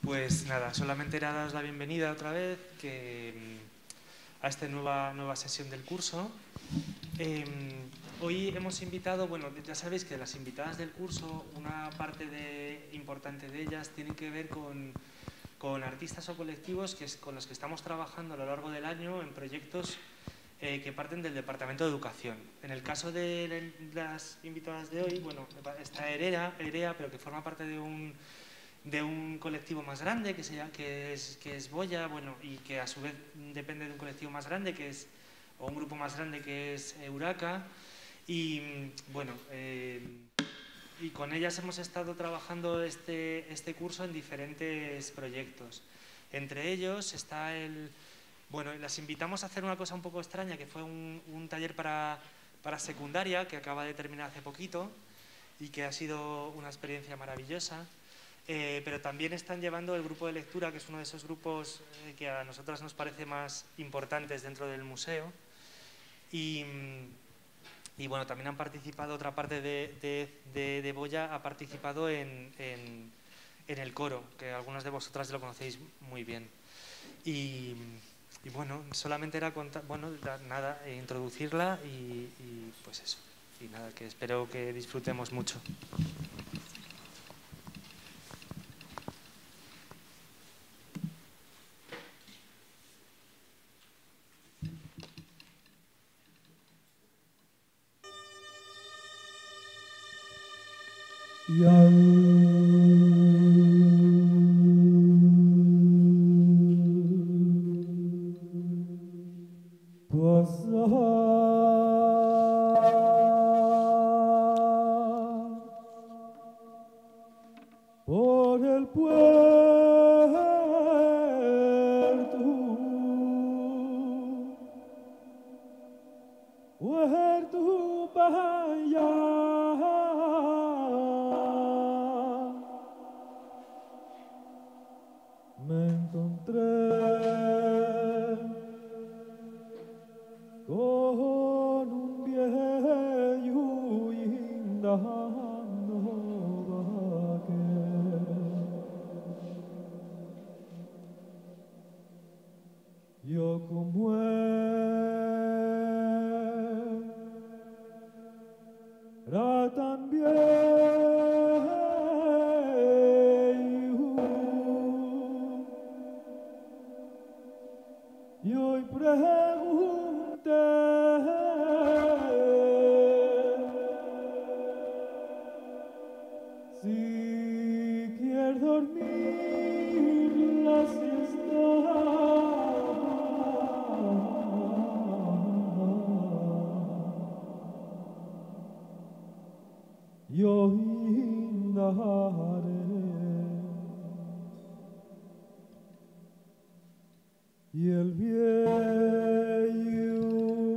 Pues nada, solamente era daros la bienvenida otra vez a esta nueva sesión del curso. Hoy hemos invitado, bueno, ya sabéis que las invitadas del curso, una parte importante de ellas tienen que ver con artistas o colectivos con los que estamos trabajando a lo largo del año en proyectos que parten del Departamento de Educación. En el caso de las invitadas de hoy, bueno, está Erea, pero que forma parte de un colectivo más grande que es Boya, bueno, y que a su vez depende de un colectivo más grande o un grupo más grande que es Eureka. Y bueno, y con ellas hemos estado trabajando este curso en diferentes proyectos. Entre ellos está bueno, las invitamos a hacer una cosa un poco extraña, que fue un taller para secundaria que acaba de terminar hace poquito y que ha sido una experiencia maravillosa. Pero también están llevando el grupo de lectura, que es uno de esos grupos que a nosotras nos parece más importantes dentro del museo. Y bueno, también han participado, otra parte de Boya ha participado en el coro, que algunas de vosotras lo conocéis muy bien. Y bueno, solamente era introducirla y pues eso. Y nada, que espero que disfrutemos mucho. Por el puerto vaya, me encontré con un viejo indagando yo como era tan viejo y hoy pregunté si quiero dormir la siesta. Yo indagaré y el viejo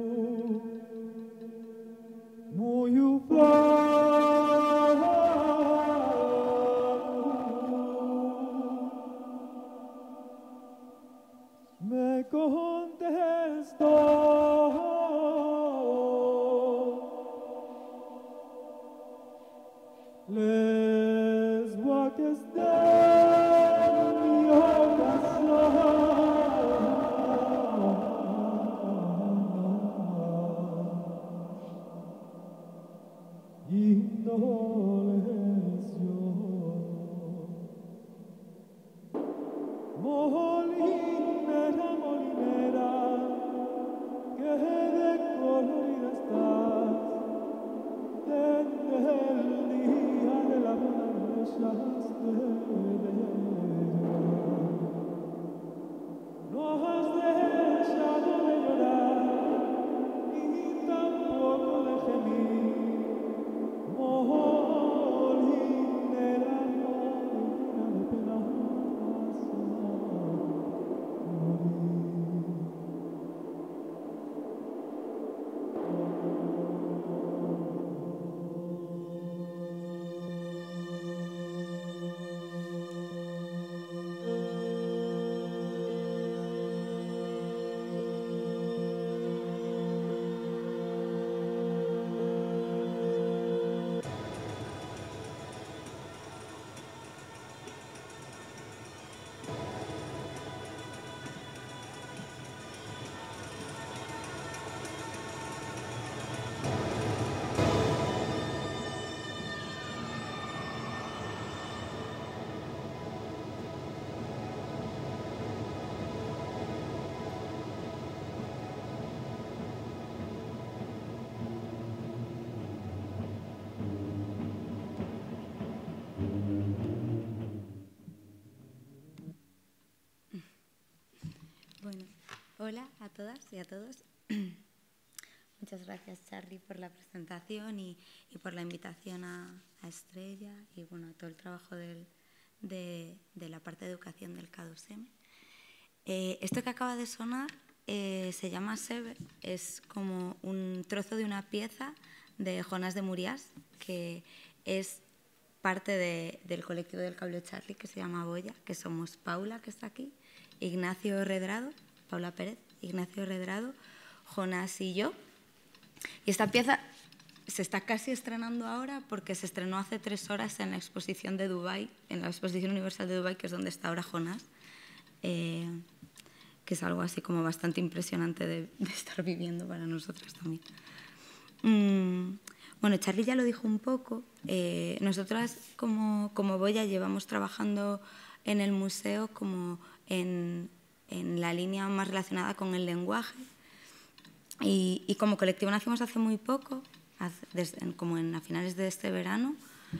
muy ufano me contestó. Les voy a que estén mi ocasión indolencia molinera que de colorida estás desde el día de la boda no dejaste de llorar, no has dejado de llorar y tampoco de gemir, molinera, molinera de pena todas y a todos. Muchas gracias, Charly, por la presentación y por la invitación a Estrella y bueno, a todo el trabajo de la parte de educación del K2M. Esto que acaba de sonar se llama Sever, es como un trozo de una pieza de Jonás de Murias, que es parte del colectivo del Cableo Charly, que se llama Boya, que somos Paula, que está aquí, Ignacio Redrado, Paula Pérez, Ignacio Redrado, Jonás y yo. Y esta pieza se está casi estrenando ahora porque se estrenó hace 3 horas en la exposición de Dubái, en la Exposición Universal de Dubái, que es donde está ahora Jonás, que es algo así como bastante impresionante de estar viviendo para nosotras también. Bueno, Charly ya lo dijo un poco. Nosotras como Boya llevamos trabajando en el museo como en la línea más relacionada con el lenguaje. Y como colectivo nacimos hace muy poco, como a finales de este verano,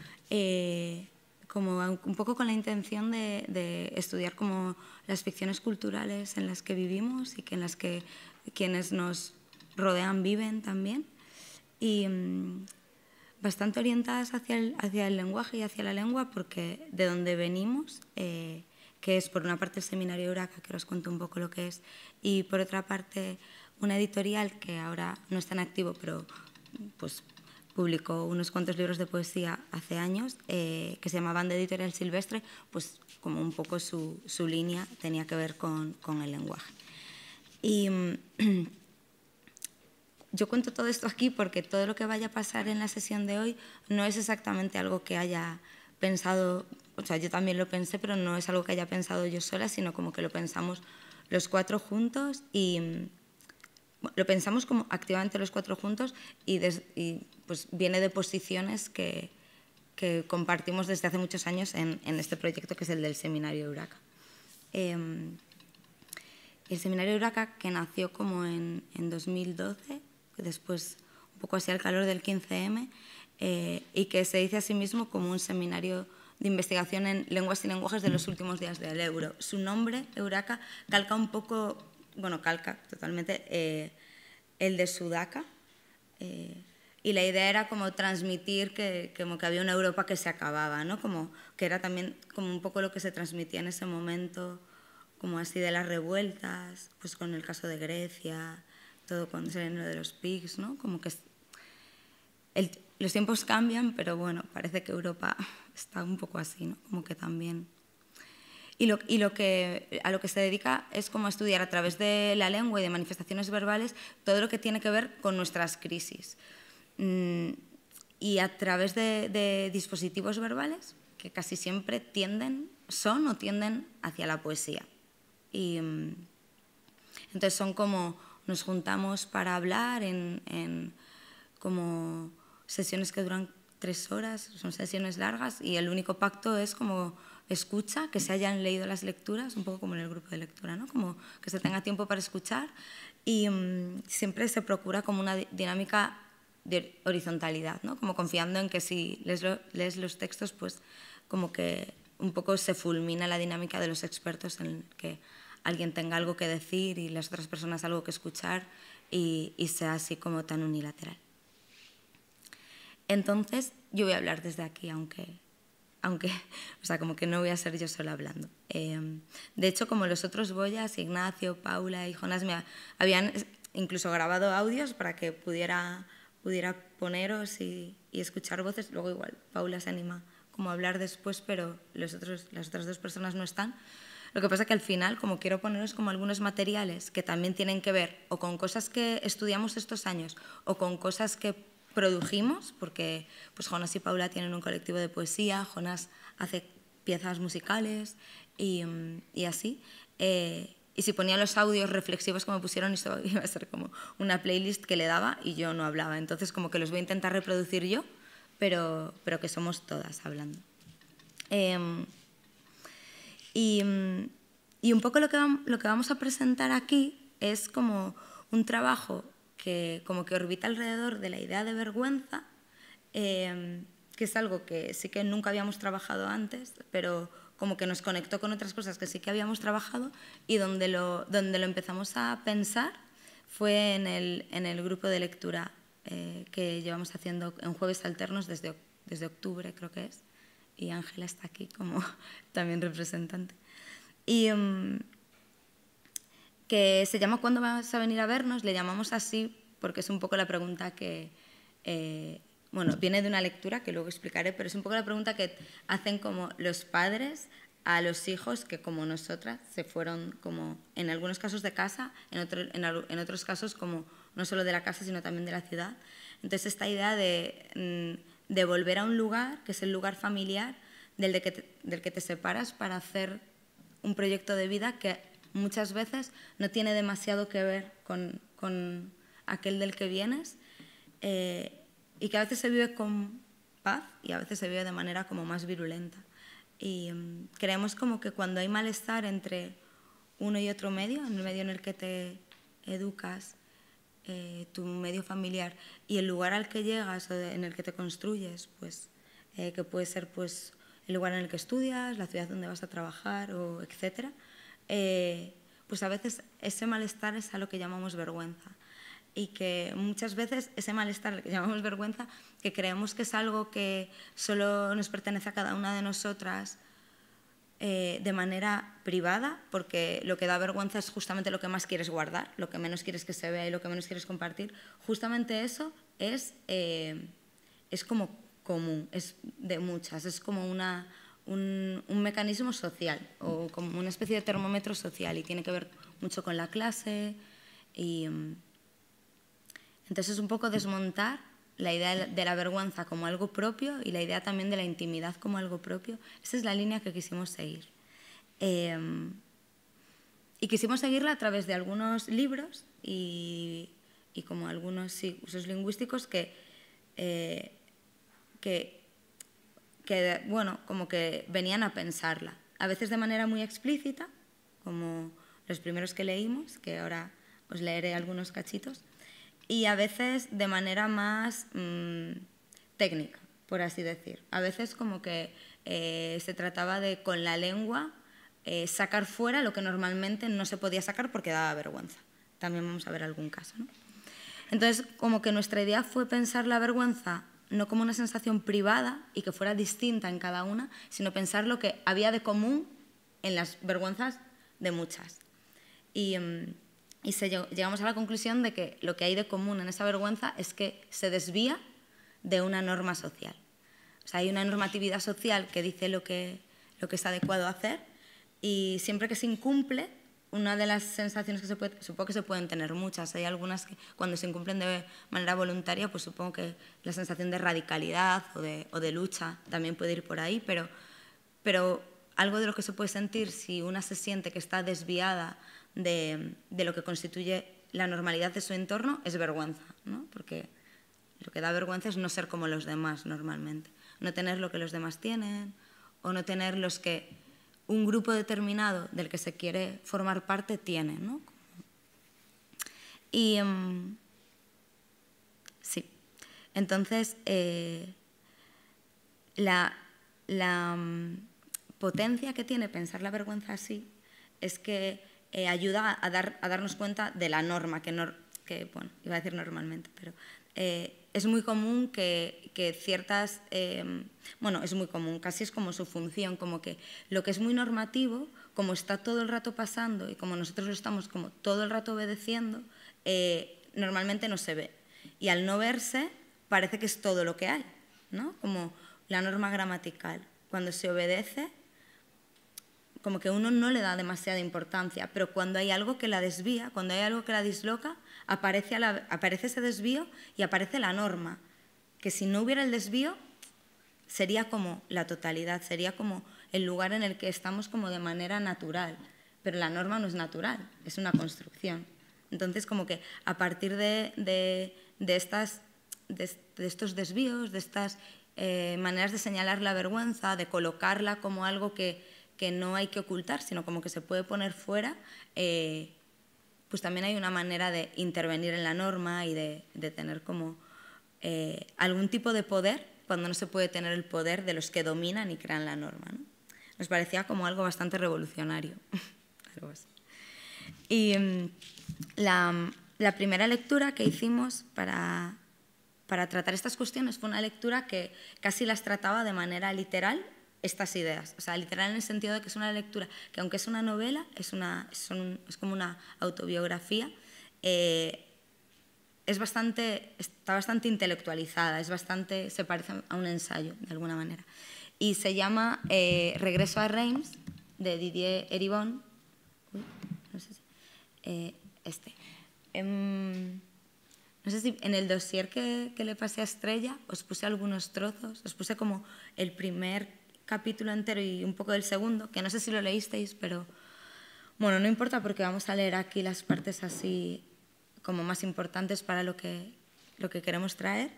como un poco con la intención de estudiar como las ficciones culturales en las que vivimos y que en las que quienes nos rodean viven también. Y bastante orientadas hacia el lenguaje y hacia la lengua, porque de donde venimos, que es por una parte el Seminario Euraca, que os cuento un poco lo que es, y por otra parte una editorial que ahora no está en activo, pero pues publicó unos cuantos libros de poesía hace años, que se llamaban de Editorial Silvestre, pues como un poco su línea tenía que ver con el lenguaje. Y yo cuento todo esto aquí porque todo lo que vaya a pasar en la sesión de hoy no es exactamente algo que haya pensado, o sea, yo también lo pensé, pero no es algo que haya pensado yo sola, sino como que lo pensamos los 4 juntos y lo pensamos como activamente los 4 juntos y pues viene de posiciones que compartimos desde hace muchos años en este proyecto que es el del Seminario Euraca. El Seminario Euraca, que nació como en 2012, después un poco así al calor del 15M, y que se dice a sí mismo como un seminario de investigación en lenguas y lenguajes de los últimos días del euro. Su nombre, Euraca, calca un poco, bueno, calca totalmente el de Sudaca, y la idea era como transmitir que había una Europa que se acababa, ¿no? Como que era también como un poco lo que se transmitía en ese momento, como así de las revueltas, pues con el caso de Grecia, todo cuando se viene lo de los PIGs, ¿no? Como que los tiempos cambian, pero bueno, parece que Europa está un poco así, ¿no? Como que también. Y a lo que se dedica es como a estudiar a través de la lengua y de manifestaciones verbales todo lo que tiene que ver con nuestras crisis. Y a través de dispositivos verbales que casi siempre tienden hacia la poesía. Y entonces son como nos juntamos para hablar en como sesiones que duran 3 horas, son sesiones largas y el único pacto es como escucha, que se hayan leído las lecturas, un poco como en el grupo de lectura, ¿no? Como que se tenga tiempo para escuchar y siempre se procura como una dinámica de horizontalidad, ¿no? Como confiando en que si lees los textos, pues como que un poco se fulmina la dinámica de los expertos en que alguien tenga algo que decir y las otras personas algo que escuchar y sea así como tan unilateral. Entonces, yo voy a hablar desde aquí, aunque o sea, como que no voy a ser yo sola hablando. De hecho, como los otros Boyas, Ignacio, Paula y Jonás, me habían incluso grabado audios para que pudiera poneros y escuchar voces. Luego igual Paula se anima como a hablar después, pero las otras 2 personas no están. Lo que pasa es que al final, como quiero poneros como algunos materiales que también tienen que ver o con cosas que estudiamos estos años o con cosas que produjimos, porque pues Jonás y Paula tienen un colectivo de poesía, Jonás hace piezas musicales y así. Y si ponía los audios reflexivos que me pusieron, esto iba a ser como una playlist que le daba y yo no hablaba. Entonces como que los voy a intentar reproducir yo, pero que somos todas hablando. Y un poco lo que vamos a presentar aquí es como un trabajo que como que orbita alrededor de la idea de vergüenza, que es algo que sí que nunca habíamos trabajado antes, pero como que nos conectó con otras cosas que sí que habíamos trabajado y donde lo empezamos a pensar fue en el grupo de lectura que llevamos haciendo en jueves alternos desde octubre, creo que es, y Ángela está aquí como también representante. Y que se llama ¿Cuándo vas a venir a vernos? Le llamamos así porque es un poco la pregunta que, bueno, viene de una lectura que luego explicaré, pero es un poco la pregunta que hacen como los padres a los hijos que, como nosotras, se fueron como en algunos casos de casa, en otros casos como no solo de la casa, sino también de la ciudad. Entonces, esta idea de volver a un lugar, que es el lugar familiar, del que te separas para hacer un proyecto de vida que muchas veces no tiene demasiado que ver con aquel del que vienes, y que a veces se vive con paz y a veces se vive de manera como más virulenta. Y creemos como que cuando hay malestar entre uno y otro medio, en el medio en el que te educas, tu medio familiar, y el lugar al que llegas o en el que te construyes, pues, que puede ser pues, el lugar en el que estudias, la ciudad donde vas a trabajar, o etcétera, pues a veces ese malestar es a lo que llamamos vergüenza. Y que muchas veces ese malestar, al que llamamos vergüenza, que creemos que es algo que solo nos pertenece a cada una de nosotras de manera privada, porque lo que da vergüenza es justamente lo que más quieres guardar, lo que menos quieres que se vea y lo que menos quieres compartir. Justamente eso es como común, es de muchas, es como un mecanismo social o como una especie de termómetro social, y tiene que ver mucho con la clase. Y entonces es un poco desmontar la idea de la vergüenza como algo propio y la idea también de la intimidad como algo propio. Esa es la línea que quisimos seguir. Y quisimos seguirla a través de algunos libros y como algunos usos lingüísticos que bueno, como que venían a pensarla. A veces de manera muy explícita, como los primeros que leímos, que ahora os leeré algunos cachitos, y a veces de manera más técnica, por así decir. A veces como que se trataba de, con la lengua, sacar fuera lo que normalmente no se podía sacar porque daba vergüenza. También vamos a ver algún caso, ¿no? Entonces, como que nuestra idea fue pensar la vergüenza no como una sensación privada y que fuera distinta en cada una, sino pensar lo que había de común en las vergüenzas de muchas. Y llegamos a la conclusión de que lo que hay de común en esa vergüenza es que se desvía de una norma social. O sea, hay una normatividad social que dice lo que es adecuado hacer, y siempre que se incumple, una de las sensaciones que supongo que se pueden tener muchas. Hay algunas que cuando se incumplen de manera voluntaria, pues supongo que la sensación de radicalidad o de lucha también puede ir por ahí, pero algo de lo que se puede sentir si una se siente que está desviada de lo que constituye la normalidad de su entorno es vergüenza, ¿no? Porque lo que da vergüenza es no ser como los demás normalmente, no tener lo que los demás tienen, o no tener los que un grupo determinado del que se quiere formar parte tiene, ¿no? Y sí, entonces la potencia que tiene pensar la vergüenza así es que ayuda a darnos cuenta de la norma, bueno, iba a decir normalmente, pero es muy común que ciertas... bueno, es muy común, casi es como su función, como que lo que es muy normativo, como está todo el rato pasando y como nosotros lo estamos como todo el rato obedeciendo, normalmente no se ve. Y al no verse, parece que es todo lo que hay, ¿no? Como la norma gramatical. Cuando se obedece, como que uno no le da demasiada importancia, pero cuando hay algo que la desvía, cuando hay algo que la disloca, aparece ese desvío y aparece la norma, que si no hubiera el desvío sería como la totalidad, sería como el lugar en el que estamos como de manera natural, pero la norma no es natural, es una construcción. Entonces, como que a partir de estos desvíos, de estas maneras de señalar la vergüenza, de colocarla como algo que no hay que ocultar, sino como que se puede poner fuera, pues también hay una manera de intervenir en la norma y de tener como algún tipo de poder cuando no se puede tener el poder de los que dominan y crean la norma, ¿no? Nos parecía como algo bastante revolucionario. Algo así. Y la la primera lectura que hicimos para tratar estas cuestiones fue una lectura que casi las trataba de manera literal, estas ideas. O sea, literal en el sentido de que es una lectura que, aunque es una novela, es como una autobiografía, está bastante intelectualizada, se parece a un ensayo, de alguna manera. Y se llama Regreso a Reims, de Didier Eribon. No sé si... no sé si en el dossier que le pasé a Estrella os puse algunos trozos, os puse como el primer capítulo entero y un poco del segundo, que no sé si lo leísteis, pero bueno, no importa porque vamos a leer aquí las partes así como más importantes para lo que queremos traer.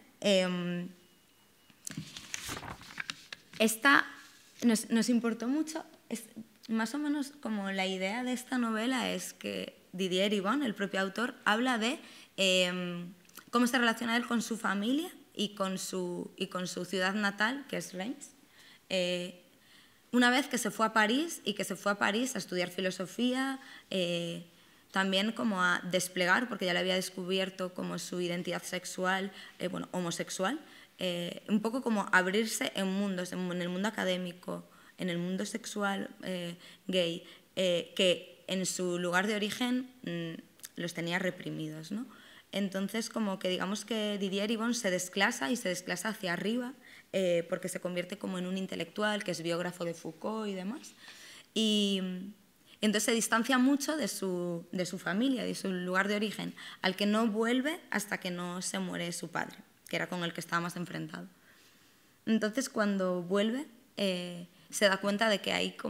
Esta nos importó mucho, más o menos como la idea de esta novela es que Didier Eribon, el propio autor, habla de cómo se relaciona él con su familia y con su ciudad natal, que es Reims. Una vez que se fue a París a estudiar filosofía, también como a desplegar, porque ya le había descubierto como su identidad sexual, homosexual, un poco como abrirse en mundos, en el mundo académico, en el mundo sexual gay, que en su lugar de origen los tenía reprimidos, ¿no? Entonces, como que digamos que Didier Eribon se desclasa hacia arriba, porque se convierte como en un intelectual que es biógrafo de Foucault y demás. Y entonces se distancia mucho de su familia, de su lugar de origen, al que no vuelve hasta que no se muere su padre, que era con el que estaba más enfrentado. Entonces, cuando vuelve, se da cuenta de que hay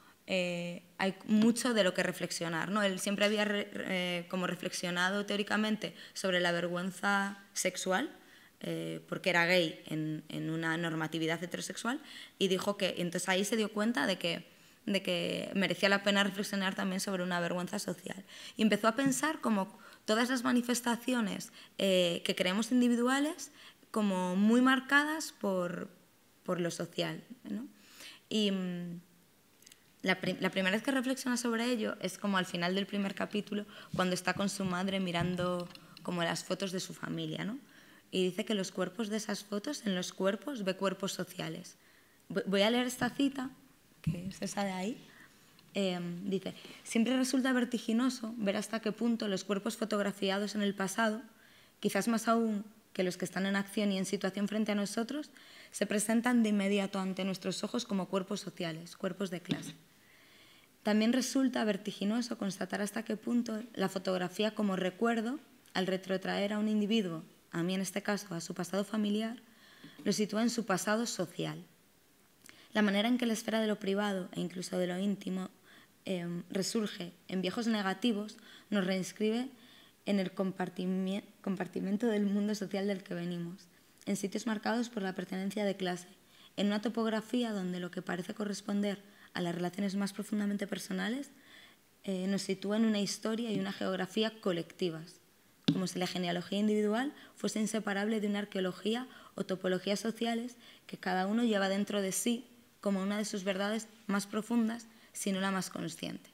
mucho de lo que reflexionar, ¿no? Él siempre había como reflexionado teóricamente sobre la vergüenza sexual, porque era gay en una normatividad heterosexual, y dijo que entonces ahí se dio cuenta de que merecía la pena reflexionar también sobre una vergüenza social. Y empezó a pensar como todas las manifestaciones que creemos individuales como muy marcadas por lo social, ¿no? Y la primera vez que reflexiona sobre ello es como al final del primer capítulo, cuando está con su madre mirando como las fotos de su familia, ¿no? Y dice que los cuerpos de esas fotos, en los cuerpos ve cuerpos sociales. Voy a leer esta cita, que es esa de ahí. Dice: siempre resulta vertiginoso ver hasta qué punto los cuerpos fotografiados en el pasado, quizás más aún que los que están en acción y en situación frente a nosotros, se presentan de inmediato ante nuestros ojos como cuerpos sociales, cuerpos de clase. También resulta vertiginoso constatar hasta qué punto la fotografía como recuerdo, al retrotraer a un individuo, a mí en este caso a su pasado familiar, lo sitúa en su pasado social. La manera en que la esfera de lo privado e incluso de lo íntimo resurge en viejos negativos nos reinscribe en el compartimento del mundo social del que venimos, en sitios marcados por la pertenencia de clase, en una topografía donde lo que parece corresponder a las relaciones más profundamente personales nos sitúa en una historia y una geografía colectivas, como si la genealogía individual fuese inseparable de una arqueología o topologías sociales que cada uno lleva dentro de sí como una de sus verdades más profundas, si no la más consciente.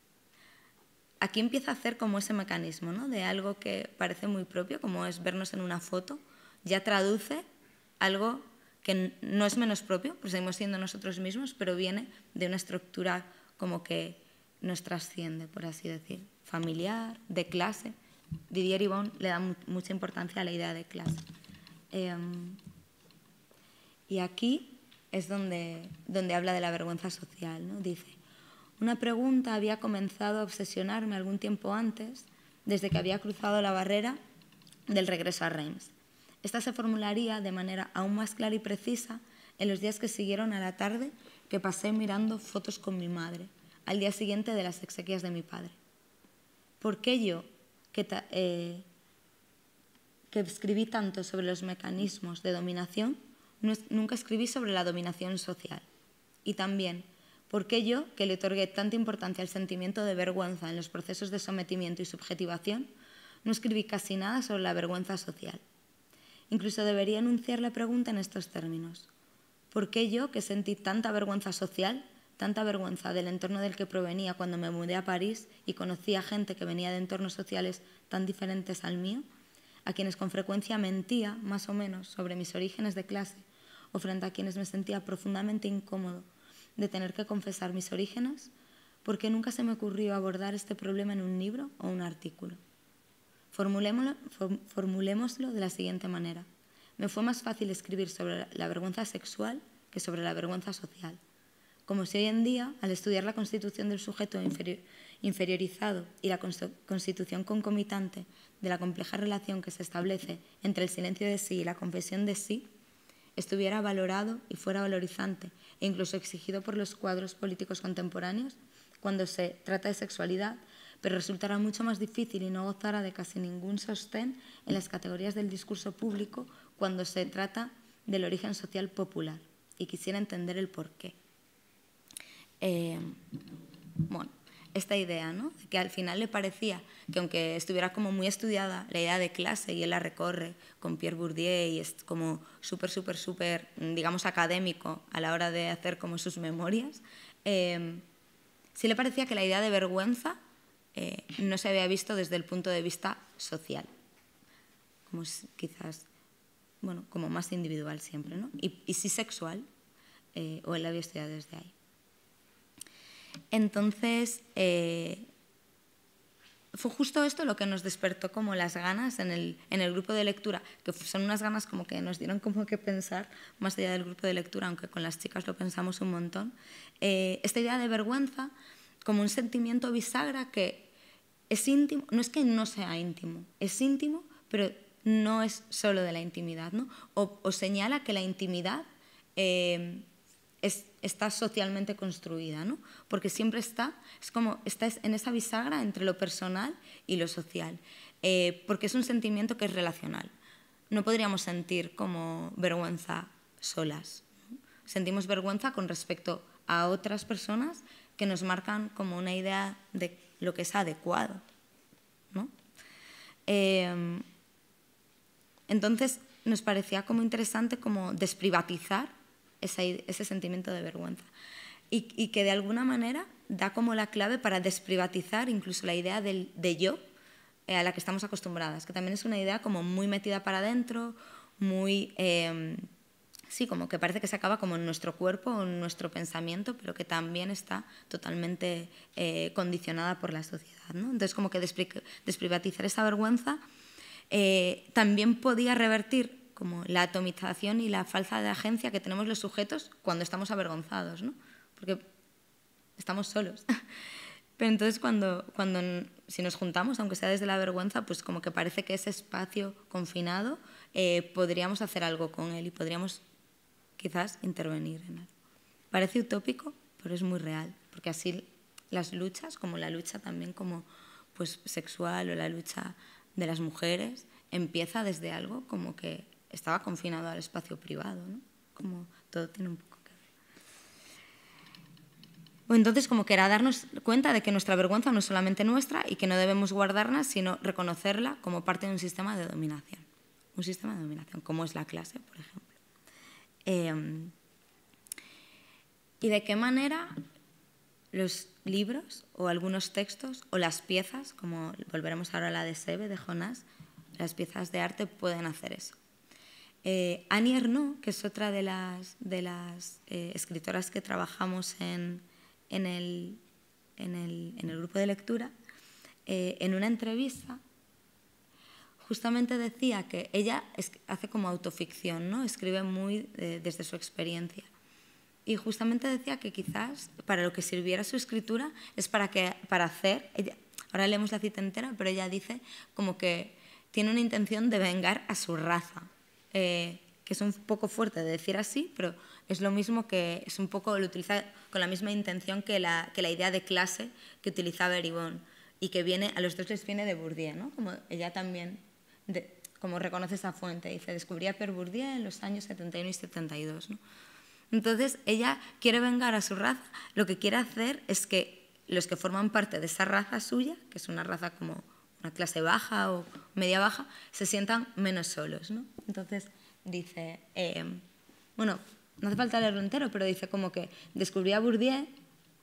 Aquí empieza a hacer como ese mecanismo, ¿no? De algo que parece muy propio, como es vernos en una foto, ya traduce algo que no es menos propio, pues seguimos siendo nosotros mismos, pero viene de una estructura como que nos trasciende, por así decir, familiar, de clase. Didier Eribon le da mucha importancia a la idea de clase. Y aquí es donde habla de la vergüenza social, ¿no? Dice: una pregunta había comenzado a obsesionarme algún tiempo antes, desde que había cruzado la barrera del regreso a Reims. Esta se formularía de manera aún más clara y precisa en los días que siguieron a la tarde que pasé mirando fotos con mi madre, al día siguiente de las exequias de mi padre. ¿Por qué yo, que escribí tanto sobre los mecanismos de dominación, nunca escribí sobre la dominación social? Y también, ¿por qué yo, que le otorgué tanta importancia al sentimiento de vergüenza en los procesos de sometimiento y subjetivación, no escribí casi nada sobre la vergüenza social? Incluso debería enunciar la pregunta en estos términos: ¿por qué yo, que sentí tanta vergüenza social, tanta vergüenza del entorno del que provenía cuando me mudé a París y conocí a gente que venía de entornos sociales tan diferentes al mío, a quienes con frecuencia mentía, más o menos, sobre mis orígenes de clase, o frente a quienes me sentía profundamente incómodo de tener que confesar mis orígenes, porque nunca se me ocurrió abordar este problema en un libro o un artículo. Formulémoslo de la siguiente manera. Me fue más fácil escribir sobre la vergüenza sexual que sobre la vergüenza social. Como si hoy en día, al estudiar la constitución del sujeto inferiorizado y la constitución concomitante de la compleja relación que se establece entre el silencio de sí y la confesión de sí, estuviera valorado y fuera valorizante e incluso exigido por los cuadros políticos contemporáneos cuando se trata de sexualidad, pero resultará mucho más difícil y no gozará de casi ningún sostén en las categorías del discurso público cuando se trata del origen social popular. Y quisiera entender el porqué. Bueno, esta idea, ¿no? De que al final le parecía que aunque estuviera como muy estudiada la idea de clase y él la recorre con Pierre Bourdieu y es como súper, digamos, académico a la hora de hacer como sus memorias, sí le parecía que la idea de vergüenza no se había visto desde el punto de vista social, como quizás, bueno, como más individual siempre, ¿no? Y sí sexual, o él la había estudiado desde ahí. Entonces, fue justo esto lo que nos despertó como las ganas en el grupo de lectura, que son unas ganas como que nos dieron como que pensar más allá del grupo de lectura, aunque con las chicas lo pensamos un montón. Esta idea de vergüenza como un sentimiento bisagra que es íntimo, no es que no sea íntimo, es íntimo, pero no es solo de la intimidad, ¿no? O señala que la intimidad está socialmente construida, ¿no? Porque siempre está en esa bisagra entre lo personal y lo social, porque es un sentimiento que es relacional. No podríamos sentir como vergüenza solas, ¿no? Sentimos vergüenza con respecto a otras personas que nos marcan como una idea de lo que es adecuado, ¿no? Entonces nos parecía como interesante como desprivatizar ese sentimiento de vergüenza y que de alguna manera da como la clave para desprivatizar incluso la idea de yo a la que estamos acostumbradas, que también es una idea como muy metida para adentro, muy sí, como que parece que se acaba como en nuestro cuerpo o en nuestro pensamiento, pero que también está totalmente condicionada por la sociedad, ¿no? Entonces como que desprivatizar esa vergüenza también podía revertir como la atomización y la falta de agencia que tenemos los sujetos cuando estamos avergonzados, ¿no? Porque estamos solos. Pero entonces si nos juntamos, aunque sea desde la vergüenza, pues como que parece que ese espacio confinado podríamos hacer algo con él y podríamos quizás intervenir en él. Parece utópico, pero es muy real, porque así las luchas, como la lucha también como pues sexual o la lucha de las mujeres, empieza desde algo como que estaba confinado al espacio privado, ¿no? Como todo tiene un poco que ver. O entonces como que era darnos cuenta de que nuestra vergüenza no es solamente nuestra y que no debemos guardarla, sino reconocerla como parte de un sistema de dominación. Un sistema de dominación, como es la clase, por ejemplo. ¿Y de qué manera los libros o algunos textos o las piezas, como volveremos ahora a la de Sebe, de Jonás, las piezas de arte pueden hacer eso? Annie Ernaux, que es otra de las escritoras que trabajamos en el grupo de lectura, en una entrevista justamente decía que ella hace como autoficción, ¿no? Escribe muy desde su experiencia. Y justamente decía que quizás para lo que sirviera su escritura es para hacer, ahora leemos la cita entera, pero ella dice como que tiene una intención de vengar a su raza, que es un poco fuerte de decir así, pero es lo mismo que es un poco, lo utiliza con la misma intención que la idea de clase que utilizaba Eribon y que a los dos les viene de Bourdieu, ¿no? Como ella también como reconoce esa fuente, dice, descubrí a Pierre Bourdieu en los años 71 y 72, ¿no? Entonces ella quiere vengar a su raza, lo que quiere hacer es que los que forman parte de esa raza suya, que es una raza como una clase baja o media baja, se sientan menos solos, ¿no? Entonces dice, bueno, no hace falta leerlo entero, pero dice como que descubrí a Bourdieu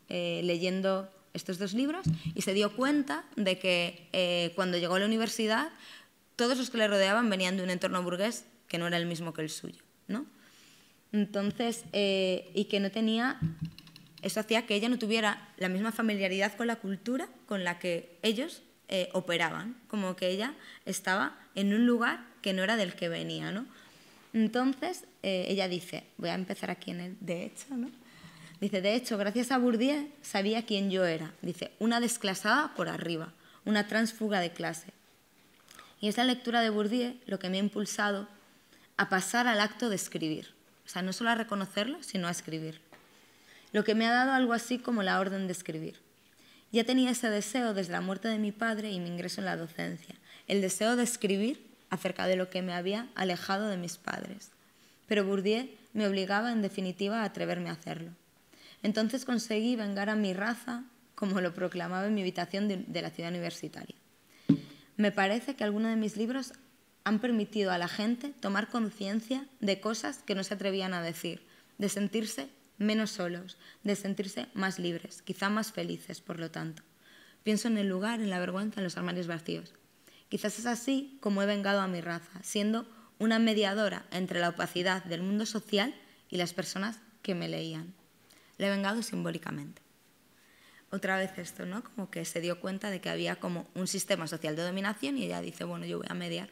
leyendo estos dos libros y se dio cuenta de que cuando llegó a la universidad todos los que le rodeaban venían de un entorno burgués que no era el mismo que el suyo, ¿no? Entonces, y que no tenía, eso hacía que ella no tuviera la misma familiaridad con la cultura con la que ellos operaban, como que ella estaba en un lugar que no era del que venía, ¿no? Entonces, ella dice, voy a empezar aquí en el de hecho, ¿no? Dice, de hecho, gracias a Bourdieu sabía quién yo era. Dice, una desclasada por arriba, una tránsfuga de clase. Y es la lectura de Bourdieu lo que me ha impulsado a pasar al acto de escribir. O sea, no solo a reconocerlo, sino a escribir. Lo que me ha dado algo así como la orden de escribir. Ya tenía ese deseo desde la muerte de mi padre y mi ingreso en la docencia. El deseo de escribir acerca de lo que me había alejado de mis padres. Pero Bourdieu me obligaba, en definitiva, a atreverme a hacerlo. Entonces conseguí vengar a mi raza, como lo proclamaba en mi habitación de la ciudad universitaria. Me parece que algunos de mis libros han permitido a la gente tomar conciencia de cosas que no se atrevían a decir, de sentirse menos solos, de sentirse más libres, quizá más felices, por lo tanto. Pienso en el lugar, en la vergüenza, en los armarios vacíos. Quizás es así como he vengado a mi raza, siendo una mediadora entre la opacidad del mundo social y las personas que me leían. Le he vengado simbólicamente. Otra vez esto, ¿no? Como que se dio cuenta de que había como un sistema social de dominación y ella dice, bueno, yo voy a mediar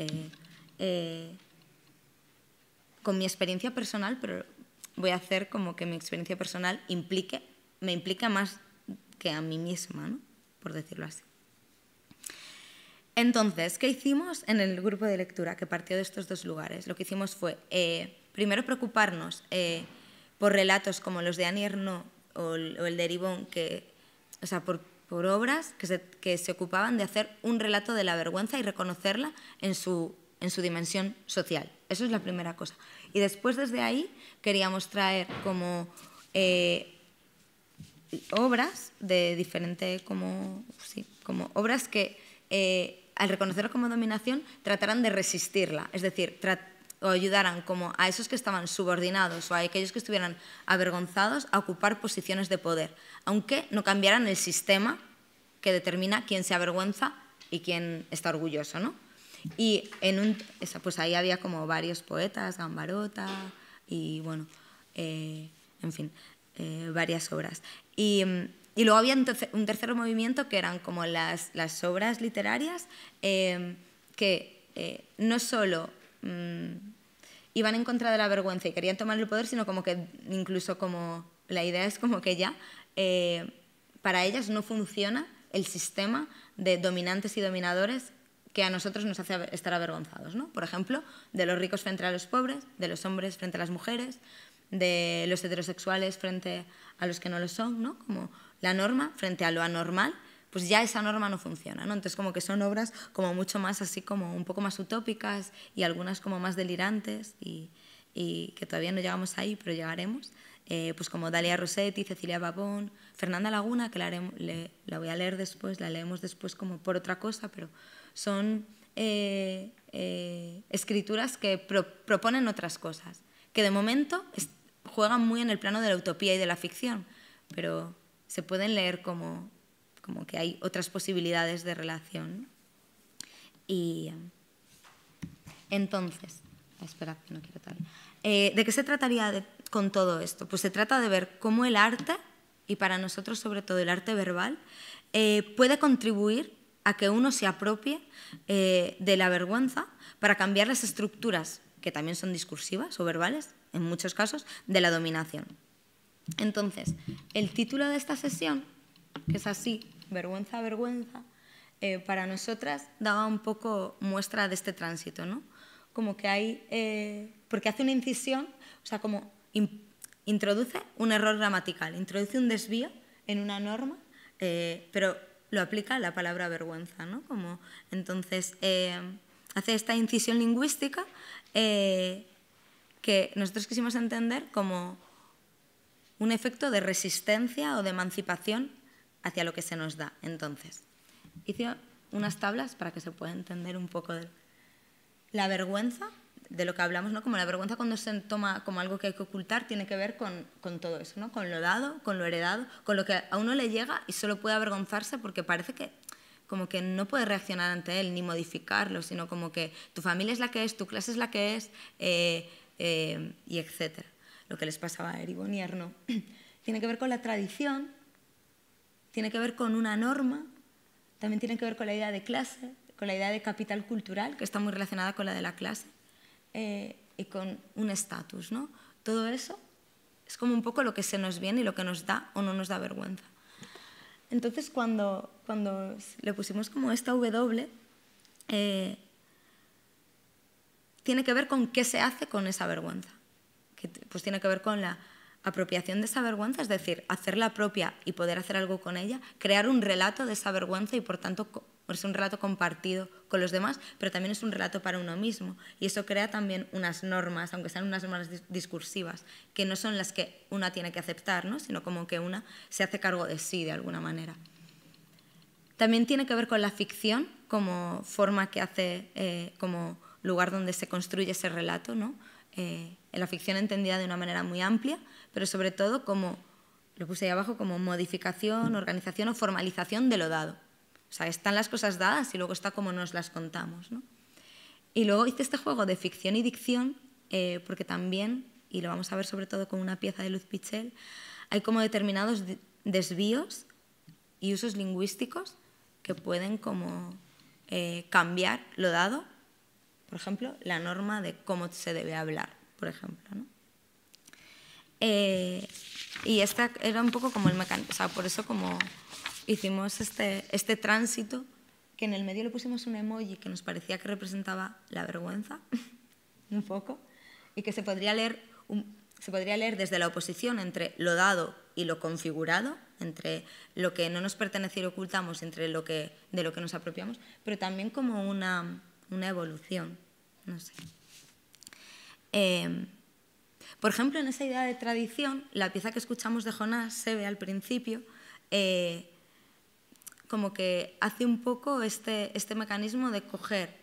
con mi experiencia personal, pero voy a hacer como que mi experiencia personal me implica más que a mí misma, ¿no? Por decirlo así. Entonces, ¿qué hicimos en el grupo de lectura que partió de estos dos lugares? Lo que hicimos fue, primero, preocuparnos por relatos como los de Annie Ernaux o el de Eribon, o sea, por obras que se ocupaban de hacer un relato de la vergüenza y reconocerla en su dimensión social. Eso es la primera cosa. Y después, desde ahí, queríamos traer como obras de diferente, como obras que, al reconocerla como dominación, trataran de resistirla, es decir, o ayudaran como a esos que estaban subordinados o a aquellos que estuvieran avergonzados a ocupar posiciones de poder, aunque no cambiaran el sistema que determina quién se avergüenza y quién está orgulloso, ¿no? Y pues ahí había como varios poetas, Gambarota y bueno, en fin, varias obras. Y luego había un tercer movimiento que eran como las obras literarias que no solo iban en contra de la vergüenza y querían tomar el poder, sino como que incluso como la idea es como que ya para ellas no funciona el sistema de dominantes y dominadores que a nosotros nos hace estar avergonzados, ¿no? Por ejemplo, de los ricos frente a los pobres, de los hombres frente a las mujeres, de los heterosexuales frente a los que no lo son, ¿no? Como la norma frente a lo anormal, pues ya esa norma no funciona, ¿no? Entonces como que son obras como mucho más así como un poco más utópicas y algunas como más delirantes y que todavía no llegamos ahí, pero llegaremos, pues como Dalia Rossetti, Cecilia Babón, Fernanda Laguna, que la voy a leer después, la leemos después como por otra cosa, pero son escrituras que proponen otras cosas, que de momento juegan muy en el plano de la utopía y de la ficción, pero se pueden leer como que hay otras posibilidades de relación, ¿no? Y entonces, espera, no quiero tal. ¿De qué se trataría con todo esto? Pues se trata de ver cómo el arte, y para nosotros sobre todo el arte verbal, puede contribuir a que uno se apropie de la vergüenza para cambiar las estructuras, que también son discursivas o verbales, en muchos casos, de la dominación. Entonces, el título de esta sesión, que es así, Vergüenza, vergüenza, para nosotras daba un poco muestra de este tránsito, ¿no? Como que hay, porque hace una incisión, o sea, como introduce un error gramatical, introduce un desvío en una norma, pero lo aplica a la palabra vergüenza, ¿no? Como, entonces, hace esta incisión lingüística que nosotros quisimos entender como un efecto de resistencia o de emancipación hacia lo que se nos da. Entonces, hice unas tablas para que se pueda entender un poco de la vergüenza, de lo que hablamos, ¿no? Como la vergüenza cuando se toma como algo que hay que ocultar tiene que ver con todo eso, ¿no? Con lo dado, con lo heredado, con lo que a uno le llega y solo puede avergonzarse porque parece que como que no puedes reaccionar ante él ni modificarlo, sino como que tu familia es la que es, tu clase es la que es, y etcétera. Lo que les pasaba a Eribon y a Arnaud. Tiene que ver con la tradición, tiene que ver con una norma, también tiene que ver con la idea de clase, con la idea de capital cultural, que está muy relacionada con la de la clase, y con un estatus, ¿no? Todo eso es como un poco lo que se nos viene y lo que nos da o no nos da vergüenza. Entonces, cuando le pusimos como esta W, tiene que ver con qué se hace con esa vergüenza. Que, pues tiene que ver con la apropiación de esa vergüenza, es decir, hacerla propia y poder hacer algo con ella, crear un relato de esa vergüenza y, por tanto, es un relato compartido con los demás, pero también es un relato para uno mismo. Y eso crea también unas normas, aunque sean unas normas discursivas, que no son las que una tiene que aceptar, ¿no? Sino como que una se hace cargo de sí, de alguna manera. También tiene que ver con la ficción como forma que hace, como lugar donde se construye ese relato, ¿no? En la ficción entendida de una manera muy amplia, pero sobre todo como, lo puse ahí abajo, como modificación, organización o formalización de lo dado. O sea, están las cosas dadas y luego está como nos las contamos, ¿no? Y luego hice este juego de ficción y dicción porque también, y lo vamos a ver sobre todo con una pieza de Luz Pichel, hay como determinados desvíos y usos lingüísticos que pueden como cambiar lo dado. Por ejemplo, la norma de cómo se debe hablar, por ejemplo, ¿no? Y esta era un poco como el mecanismo, o sea, por eso como hicimos este tránsito, que en el medio le pusimos un emoji que nos parecía que representaba la vergüenza, un poco, y que se podría leer desde la oposición entre lo dado y lo configurado, entre lo que no nos pertenece y lo ocultamos, entre de lo que nos apropiamos, pero también como una evolución, no sé. Por ejemplo, en esa idea de tradición, la pieza que escuchamos de Jonás Sebe al principio, como que hace un poco este mecanismo de coger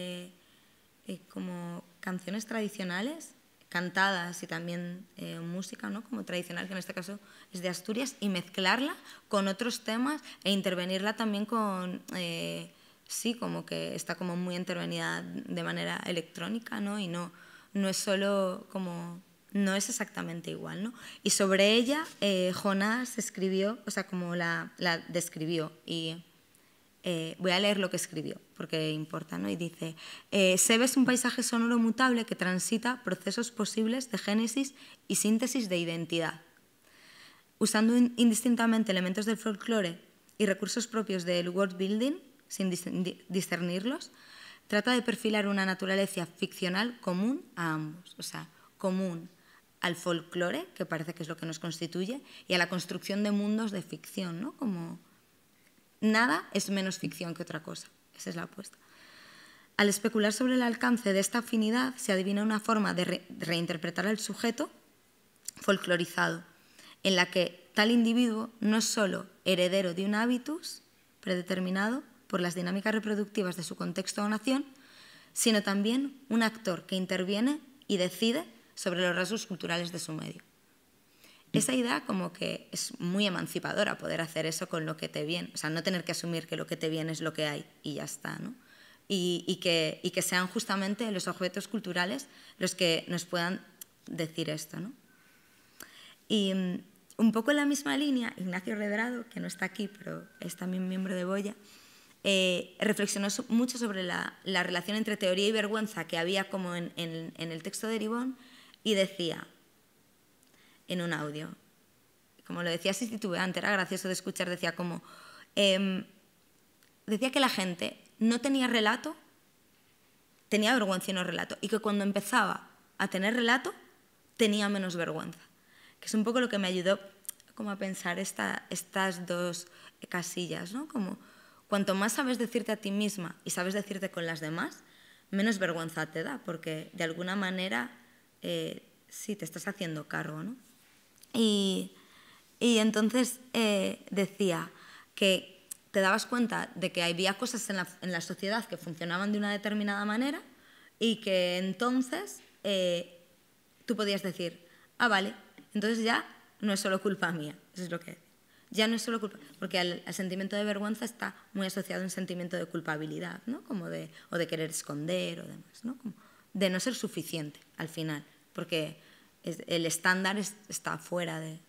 como canciones tradicionales, cantadas y también música, ¿no? Como tradicional, que en este caso es de Asturias, y mezclarla con otros temas e intervenirla también con... sí, como que está como muy intervenida de manera electrónica, ¿no? Y no es solo como... no es exactamente igual, ¿no? Y sobre ella Jonás escribió, o sea, como la describió, y voy a leer lo que escribió, porque importa, ¿no? Y dice, Sebe es un paisaje sonoro mutable que transita procesos posibles de génesis y síntesis de identidad. Usando indistintamente elementos del folclore y recursos propios del world building, sin discernirlos, trata de perfilar una naturaleza ficcional común a ambos, o sea, común al folclore, que parece que es lo que nos constituye, y a la construcción de mundos de ficción, ¿no? Como nada es menos ficción que otra cosa, esa es la apuesta. Al especular sobre el alcance de esta afinidad, se adivina una forma de reinterpretar al sujeto folclorizado, en la que tal individuo no es solo heredero de un hábitus predeterminado por las dinámicas reproductivas de su contexto o nación, sino también un actor que interviene y decide sobre los rasgos culturales de su medio. Esa idea como que es muy emancipadora, poder hacer eso con lo que te viene, o sea, no tener que asumir que lo que te viene es lo que hay y ya está, ¿no? Y que sean justamente los objetos culturales los que nos puedan decir esto, ¿no? Y un poco en la misma línea, Ignacio Redrado, que no está aquí, pero es también miembro de Boya, reflexionó mucho sobre la relación entre teoría y vergüenza que había como en el texto de Eribon, y decía en un audio, como lo decía así titubeante, era gracioso de escuchar, decía como, decía que la gente no tenía relato, tenía vergüenza y no relato, y que cuando empezaba a tener relato tenía menos vergüenza, que es un poco lo que me ayudó como a pensar estas dos casillas, ¿no? Como cuanto más sabes decirte a ti misma y sabes decirte con las demás, menos vergüenza te da, porque de alguna manera sí te estás haciendo cargo, ¿no? Y entonces decía que te dabas cuenta de que había cosas en la sociedad que funcionaban de una determinada manera y que entonces tú podías decir, ah, vale, entonces ya no es solo culpa mía, eso es lo que... Ya no es solo culpa, porque al sentimiento de vergüenza está muy asociado a un sentimiento de culpabilidad, ¿no? Como o de querer esconder o demás, ¿no? Como de no ser suficiente al final, porque el estándar está fuera de...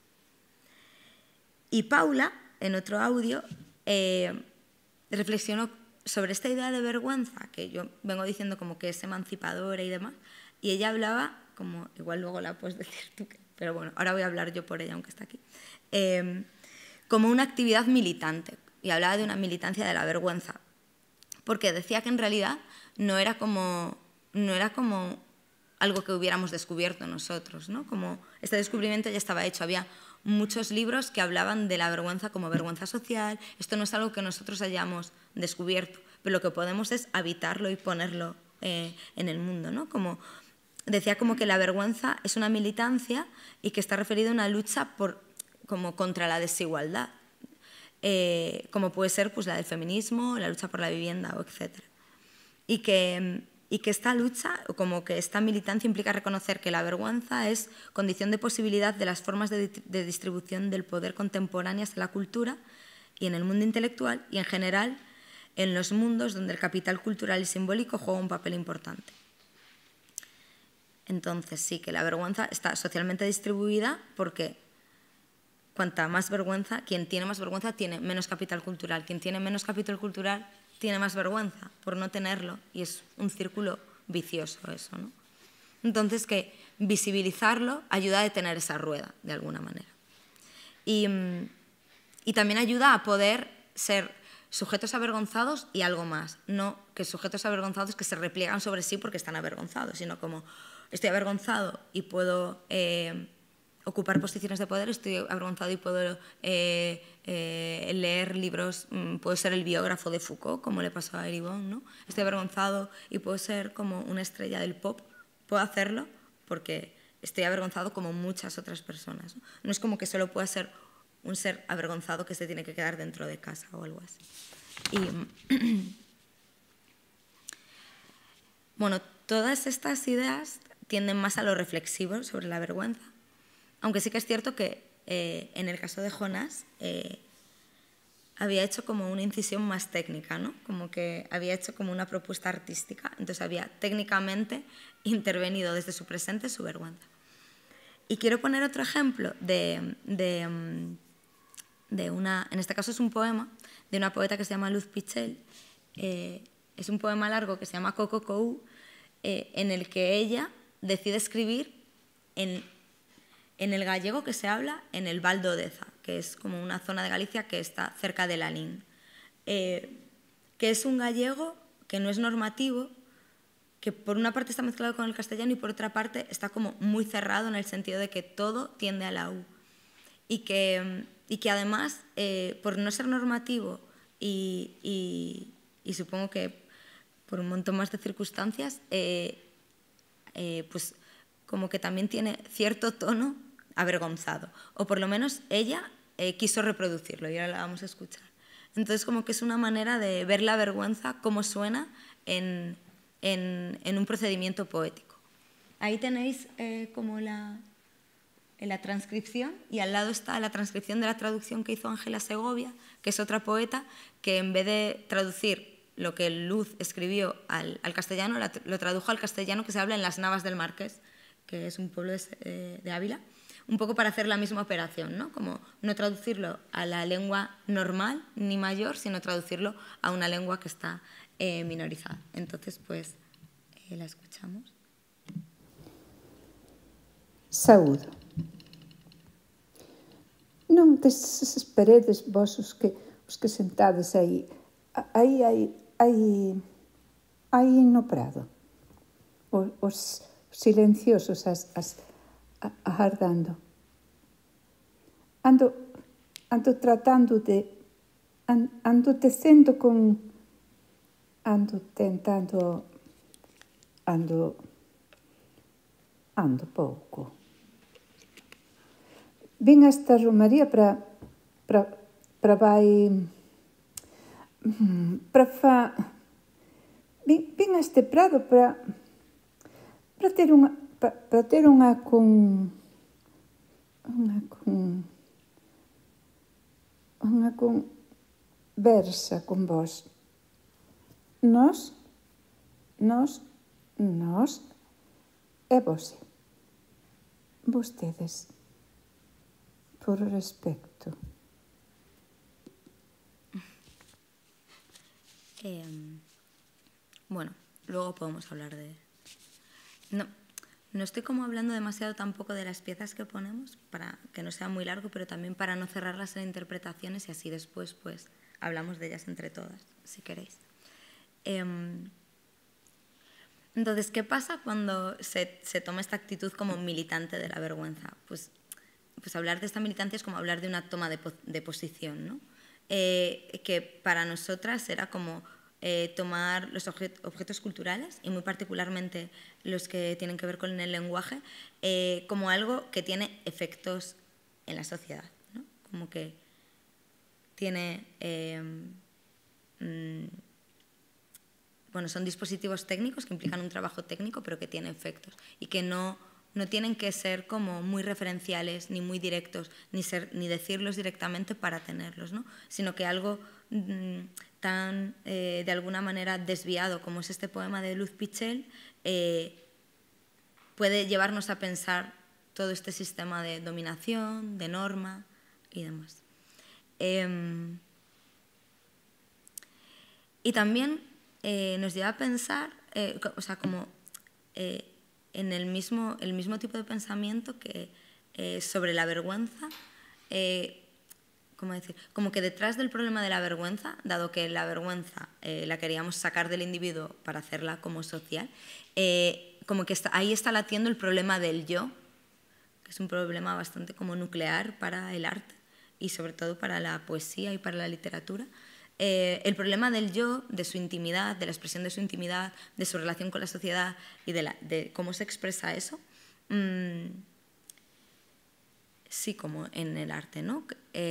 Y Paula, en otro audio, reflexionó sobre esta idea de vergüenza, que yo vengo diciendo como que es emancipadora y demás, y ella hablaba, como igual luego la puedes decir tú, pero bueno, ahora voy a hablar yo por ella, aunque está aquí, como una actividad militante, y hablaba de una militancia de la vergüenza, porque decía que en realidad no era como algo que hubiéramos descubierto nosotros, ¿no? Como este descubrimiento ya estaba hecho, había muchos libros que hablaban de la vergüenza como vergüenza social, esto no es algo que nosotros hayamos descubierto, pero lo que podemos es habitarlo y ponerlo en el mundo, ¿no? Como decía como que la vergüenza es una militancia y que está referida a una lucha como contra la desigualdad, como puede ser pues, la del feminismo, la lucha por la vivienda, o etc. Y que esta lucha, o como que esta militancia implica reconocer que la vergüenza es condición de posibilidad de las formas de distribución del poder contemporáneas en la cultura y en el mundo intelectual y en general en los mundos donde el capital cultural y simbólico juega un papel importante. Entonces sí que la vergüenza está socialmente distribuida porque cuanta más vergüenza, quien tiene más vergüenza tiene menos capital cultural, quien tiene menos capital cultural tiene más vergüenza por no tenerlo y es un círculo vicioso eso, ¿no? Entonces que visibilizarlo ayuda a detener esa rueda de alguna manera. Y también ayuda a poder ser sujetos avergonzados y algo más, no que sujetos avergonzados que se repliegan sobre sí porque están avergonzados, sino como estoy avergonzado y puedo ocupar posiciones de poder, estoy avergonzado y puedo leer libros, puedo ser el biógrafo de Foucault, como le pasó a Eribon, ¿no? Estoy avergonzado y puedo ser como una estrella del pop, puedo hacerlo porque estoy avergonzado como muchas otras personas, ¿no? No es como que solo pueda ser un ser avergonzado que se tiene que quedar dentro de casa o algo así. Y bueno, todas estas ideas tienden más a lo reflexivo sobre la vergüenza, aunque sí que es cierto que en el caso de Jonás había hecho como una incisión más técnica, ¿no? Como que había hecho como una propuesta artística, entonces había técnicamente intervenido desde su presente su vergüenza. Y quiero poner otro ejemplo de una, en este caso es un poema de una poeta que se llama Luz Pichel, es un poema largo que se llama Coco Cou, en el que ella decide escribir en el gallego que se habla en el Val de Odeza, que es como una zona de Galicia que está cerca de Lalín, que es un gallego que no es normativo, que por una parte está mezclado con el castellano y por otra parte está como muy cerrado en el sentido de que todo tiende a la U. Y que además, por no ser normativo y supongo que por un montón más de circunstancias, pues como que también tiene cierto tono avergonzado, o por lo menos ella quiso reproducirlo y ahora la vamos a escuchar. Entonces como que es una manera de ver la vergüenza cómo suena en un procedimiento poético. Ahí tenéis como la transcripción y al lado está la transcripción de la traducción que hizo Ángela Segovia, que es otra poeta que en vez de traducir lo que Luz escribió al castellano, lo tradujo al castellano que se habla en Las Navas del Marqués, que es un pueblo de Ávila, un poco para hacer la misma operación, ¿no? Como no traducirlo a la lengua normal ni mayor, sino traducirlo a una lengua que está minorizada. Entonces, pues, la escuchamos. Saúdo. Non desesperedes vos os que sentades aí no prado, os silenciosos agardando. Ando tratando de... Ando tecendo con... Ando tentando... Ando pouco. Vin esta romaría para vin a este prado para ter unha conversa con vos. Nós e vos. Vostedes, por respecto. Bueno, luego podemos hablar de... No estoy como hablando demasiado tampoco de las piezas que ponemos, para que no sea muy largo, pero también para no cerrarlas en interpretaciones y así después pues hablamos de ellas entre todas, si queréis. Entonces, ¿qué pasa cuando se toma esta actitud como militante de la vergüenza? Pues hablar de esta militancia es como hablar de una toma de posición, ¿no? Que para nosotras era como tomar los objetos culturales, y muy particularmente los que tienen que ver con el lenguaje, como algo que tiene efectos en la sociedad, ¿no? Como que tiene... bueno, son dispositivos técnicos que implican un trabajo técnico, pero que tienen efectos y que no tienen que ser como muy referenciales, ni muy directos, ni decirlos directamente para tenerlos, ¿no? Sino que algo tan, de alguna manera, desviado como es este poema de Luz Pichel, puede llevarnos a pensar todo este sistema de dominación, de norma y demás. Y también nos lleva a pensar, o sea, como en el mismo tipo de pensamiento que sobre la vergüenza, ¿cómo decir? Como que detrás del problema de la vergüenza, dado que la vergüenza la queríamos sacar del individuo para hacerla como social, como que ahí está latiendo el problema del yo, que es un problema bastante como nuclear para el arte y sobre todo para la poesía y para la literatura. El problema del yo, de su intimidad, de la expresión de su intimidad, de su relación con la sociedad y de cómo se expresa eso, sí, como en el arte, ¿no?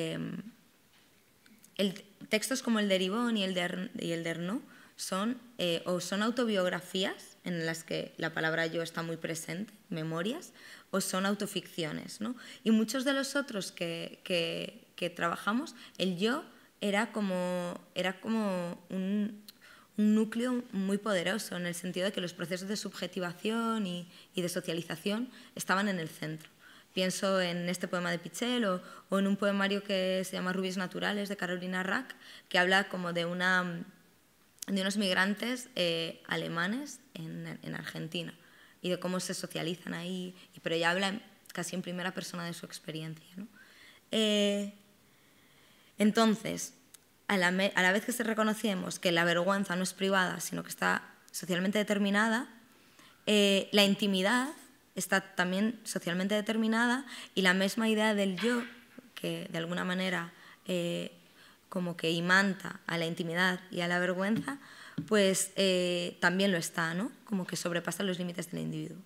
Textos como el de Ribon y el de Arnaud son autobiografías en las que la palabra yo está muy presente, memorias, o son autoficciones, ¿no? Y muchos de los otros que trabajamos, el yo era como un núcleo muy poderoso, en el sentido de que los procesos de subjetivación y de socialización estaban en el centro. Pienso en este poema de Pichel o en un poemario que se llama Rubies naturales, de Carolina Rack, que habla como de unos migrantes alemanes en Argentina y de cómo se socializan ahí, pero ella habla casi en primera persona de su experiencia, ¿no? Entonces, a la vez que reconocemos que la vergüenza no es privada, sino que está socialmente determinada, la intimidad está también socialmente determinada, y la misma idea del yo, que de alguna manera como que imanta a la intimidad y a la vergüenza, pues también lo está, ¿no? Como que sobrepasa los límites del individuo.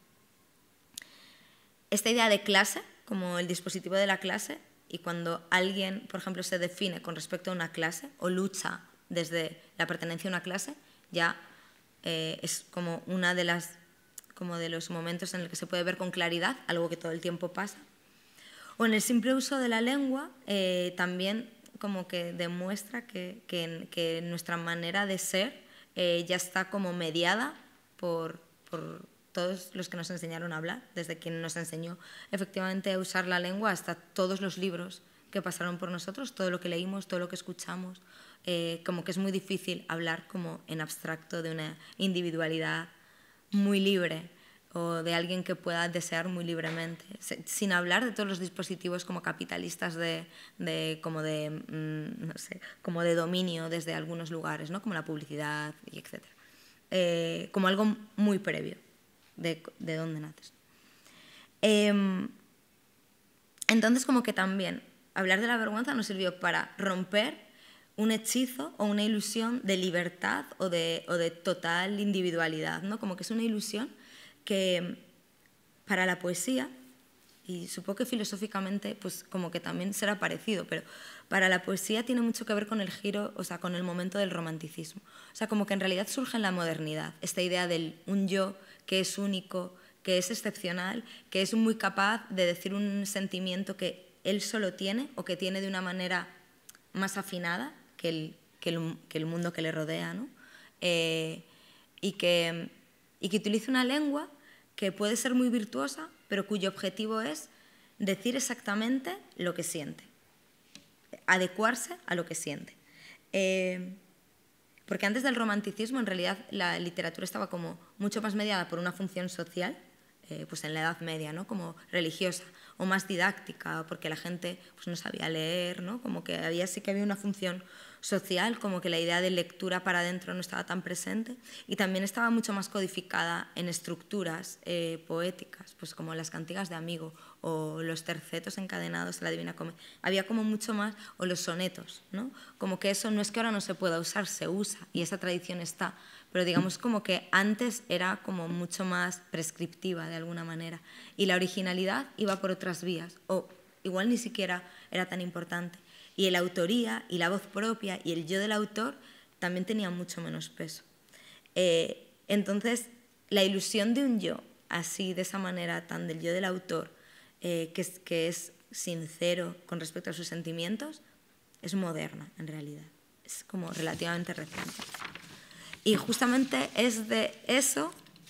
Esta idea de clase, como el dispositivo de la clase, y cuando alguien, por ejemplo, se define con respecto a una clase o lucha desde la pertenencia a una clase, ya es como una de los momentos en el que se puede ver con claridad algo que todo el tiempo pasa. O en el simple uso de la lengua, también como que demuestra que nuestra manera de ser ya está como mediada por todos los que nos enseñaron a hablar, desde quien nos enseñó efectivamente a usar la lengua hasta todos los libros que pasaron por nosotros, todo lo que leímos, todo lo que escuchamos, como que es muy difícil hablar como en abstracto de una individualidad muy libre o de alguien que pueda desear muy libremente, sin hablar de todos los dispositivos como capitalistas como de dominio desde algunos lugares, ¿no? Como la publicidad y etc. Como algo muy previo de dónde naces. Entonces, como que también hablar de la vergüenza nos sirvió para romper un hechizo o una ilusión de libertad o de total individualidad, ¿no? Como que es una ilusión que para la poesía, y supongo que filosóficamente pues como que también será parecido, pero para la poesía tiene mucho que ver con el giro, o sea, con el momento del romanticismo. O sea, como que en realidad surge en la modernidad esta idea del un yo que es único, que es excepcional, que es muy capaz de decir un sentimiento que él solo tiene o que tiene de una manera más afinada que el mundo que le rodea, ¿no? Y que utiliza una lengua que puede ser muy virtuosa, pero cuyo objetivo es decir exactamente lo que siente, adecuarse a lo que siente. Porque antes del romanticismo, en realidad, la literatura estaba como mucho más mediada por una función social, pues en la Edad Media, ¿no? Como religiosa o más didáctica, porque la gente pues no sabía leer, ¿no? Como que sí que había una función social, como que la idea de lectura para adentro no estaba tan presente, y también estaba mucho más codificada en estructuras poéticas, pues como las cantigas de Amigo o los tercetos encadenados de la Divina Comedia. Había como mucho más, o los sonetos, ¿no? Como que eso no es que ahora no se pueda usar, se usa, y esa tradición está, pero digamos como que antes era como mucho más prescriptiva de alguna manera, y la originalidad iba por otras vías, o igual ni siquiera era tan importante. Y la autoría y la voz propia y el yo del autor también tenían mucho menos peso. Entonces, la ilusión de un yo, así, de esa manera tan del yo del autor, que es sincero con respecto a sus sentimientos, es moderna en realidad, es como relativamente reciente. Y justamente es de eso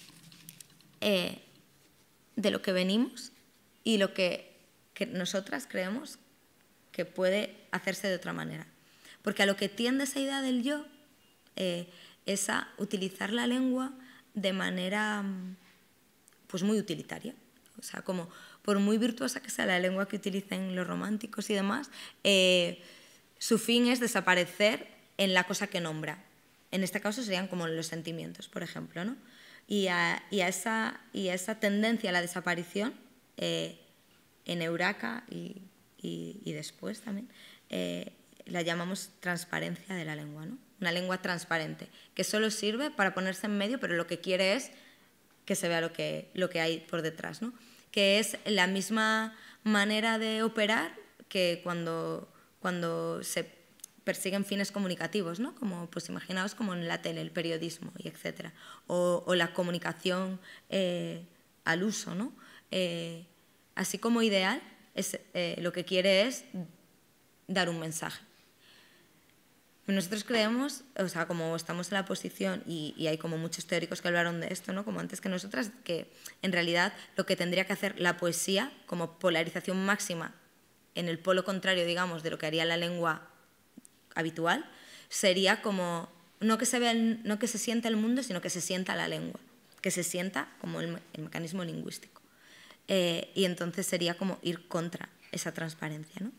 de lo que venimos y lo que nosotras creemos que puede hacerse de otra manera. Porque a lo que tiende esa idea del yo es a utilizar la lengua de manera pues muy utilitaria. O sea, como por muy virtuosa que sea la lengua que utilicen los románticos y demás, su fin es desaparecer en la cosa que nombra. En este caso serían como los sentimientos, por ejemplo, ¿no? Y a esa tendencia a la desaparición, en Euraca y después también, la llamamos transparencia de la lengua, ¿no? Una lengua transparente, que solo sirve para ponerse en medio, pero lo que quiere es que se vea lo que hay por detrás, ¿no? Que es la misma manera de operar que cuando se persiguen fines comunicativos, ¿no? Como, pues imaginaos como en la tele, el periodismo, y etcétera, o la comunicación al uso, ¿no? Así como ideal, lo que quiere es dar un mensaje. Nosotros creemos, o sea, como estamos en la posición, y hay como muchos teóricos que hablaron de esto, ¿no? Como antes que nosotras, que en realidad lo que tendría que hacer la poesía como polarización máxima en el polo contrario, digamos, de lo que haría la lengua habitual, sería como no que se sienta el mundo, sino que se sienta la lengua, que se sienta como el mecanismo lingüístico. Y entonces sería como ir contra esa transparencia, ¿no?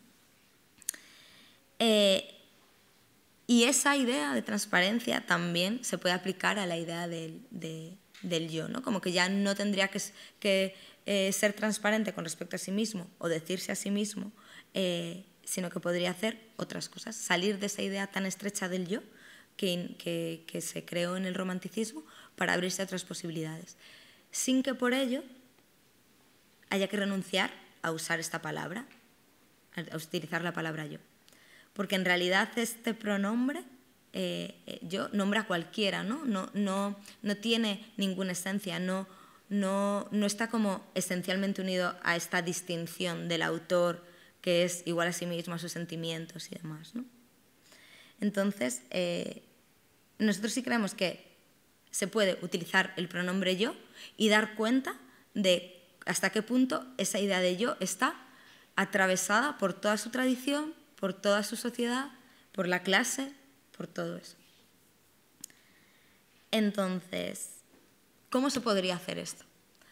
Y esa idea de transparencia también se puede aplicar a la idea del yo, ¿no? Como que ya no tendría que ser transparente con respecto a sí mismo o decirse a sí mismo, sino que podría hacer otras cosas, salir de esa idea tan estrecha del yo que se creó en el romanticismo para abrirse a otras posibilidades, sin que por ello haya que renunciar a usar esta palabra, a utilizar la palabra yo. Porque en realidad este pronombre, yo, nombra a cualquiera, ¿no? No tiene ninguna esencia, no está como esencialmente unido a esta distinción del autor que es igual a sí mismo, a sus sentimientos y demás, ¿no? Entonces, nosotros sí creemos que se puede utilizar el pronombre yo y dar cuenta de hasta qué punto esa idea de yo está atravesada por toda su tradición, por toda su sociedad, por la clase, por todo eso. Entonces, ¿cómo se podría hacer esto?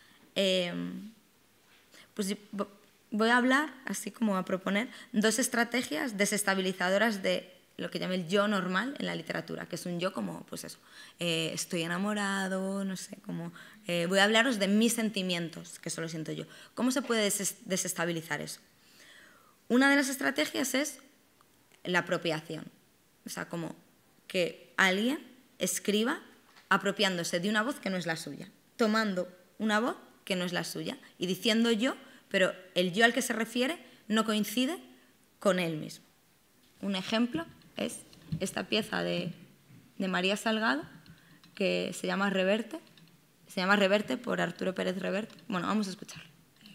Pues voy a hablar, así como a proponer, 2 estrategias desestabilizadoras de lo que llama el yo normal en la literatura, que es un yo como, pues eso, estoy enamorado, no sé, como... voy a hablaros de mis sentimientos, que solo siento yo. ¿Cómo se puede desestabilizar eso? Una de las estrategias es la apropiación, o sea, como que alguien escriba apropiándose de una voz que no es la suya, tomando una voz que no es la suya y diciendo yo, pero el yo al que se refiere no coincide con él mismo. Un ejemplo es esta pieza de María Salgado, que se llama Reverte. Se llama Reverte por Arturo Pérez Reverte. Bueno, vamos a escucharlo.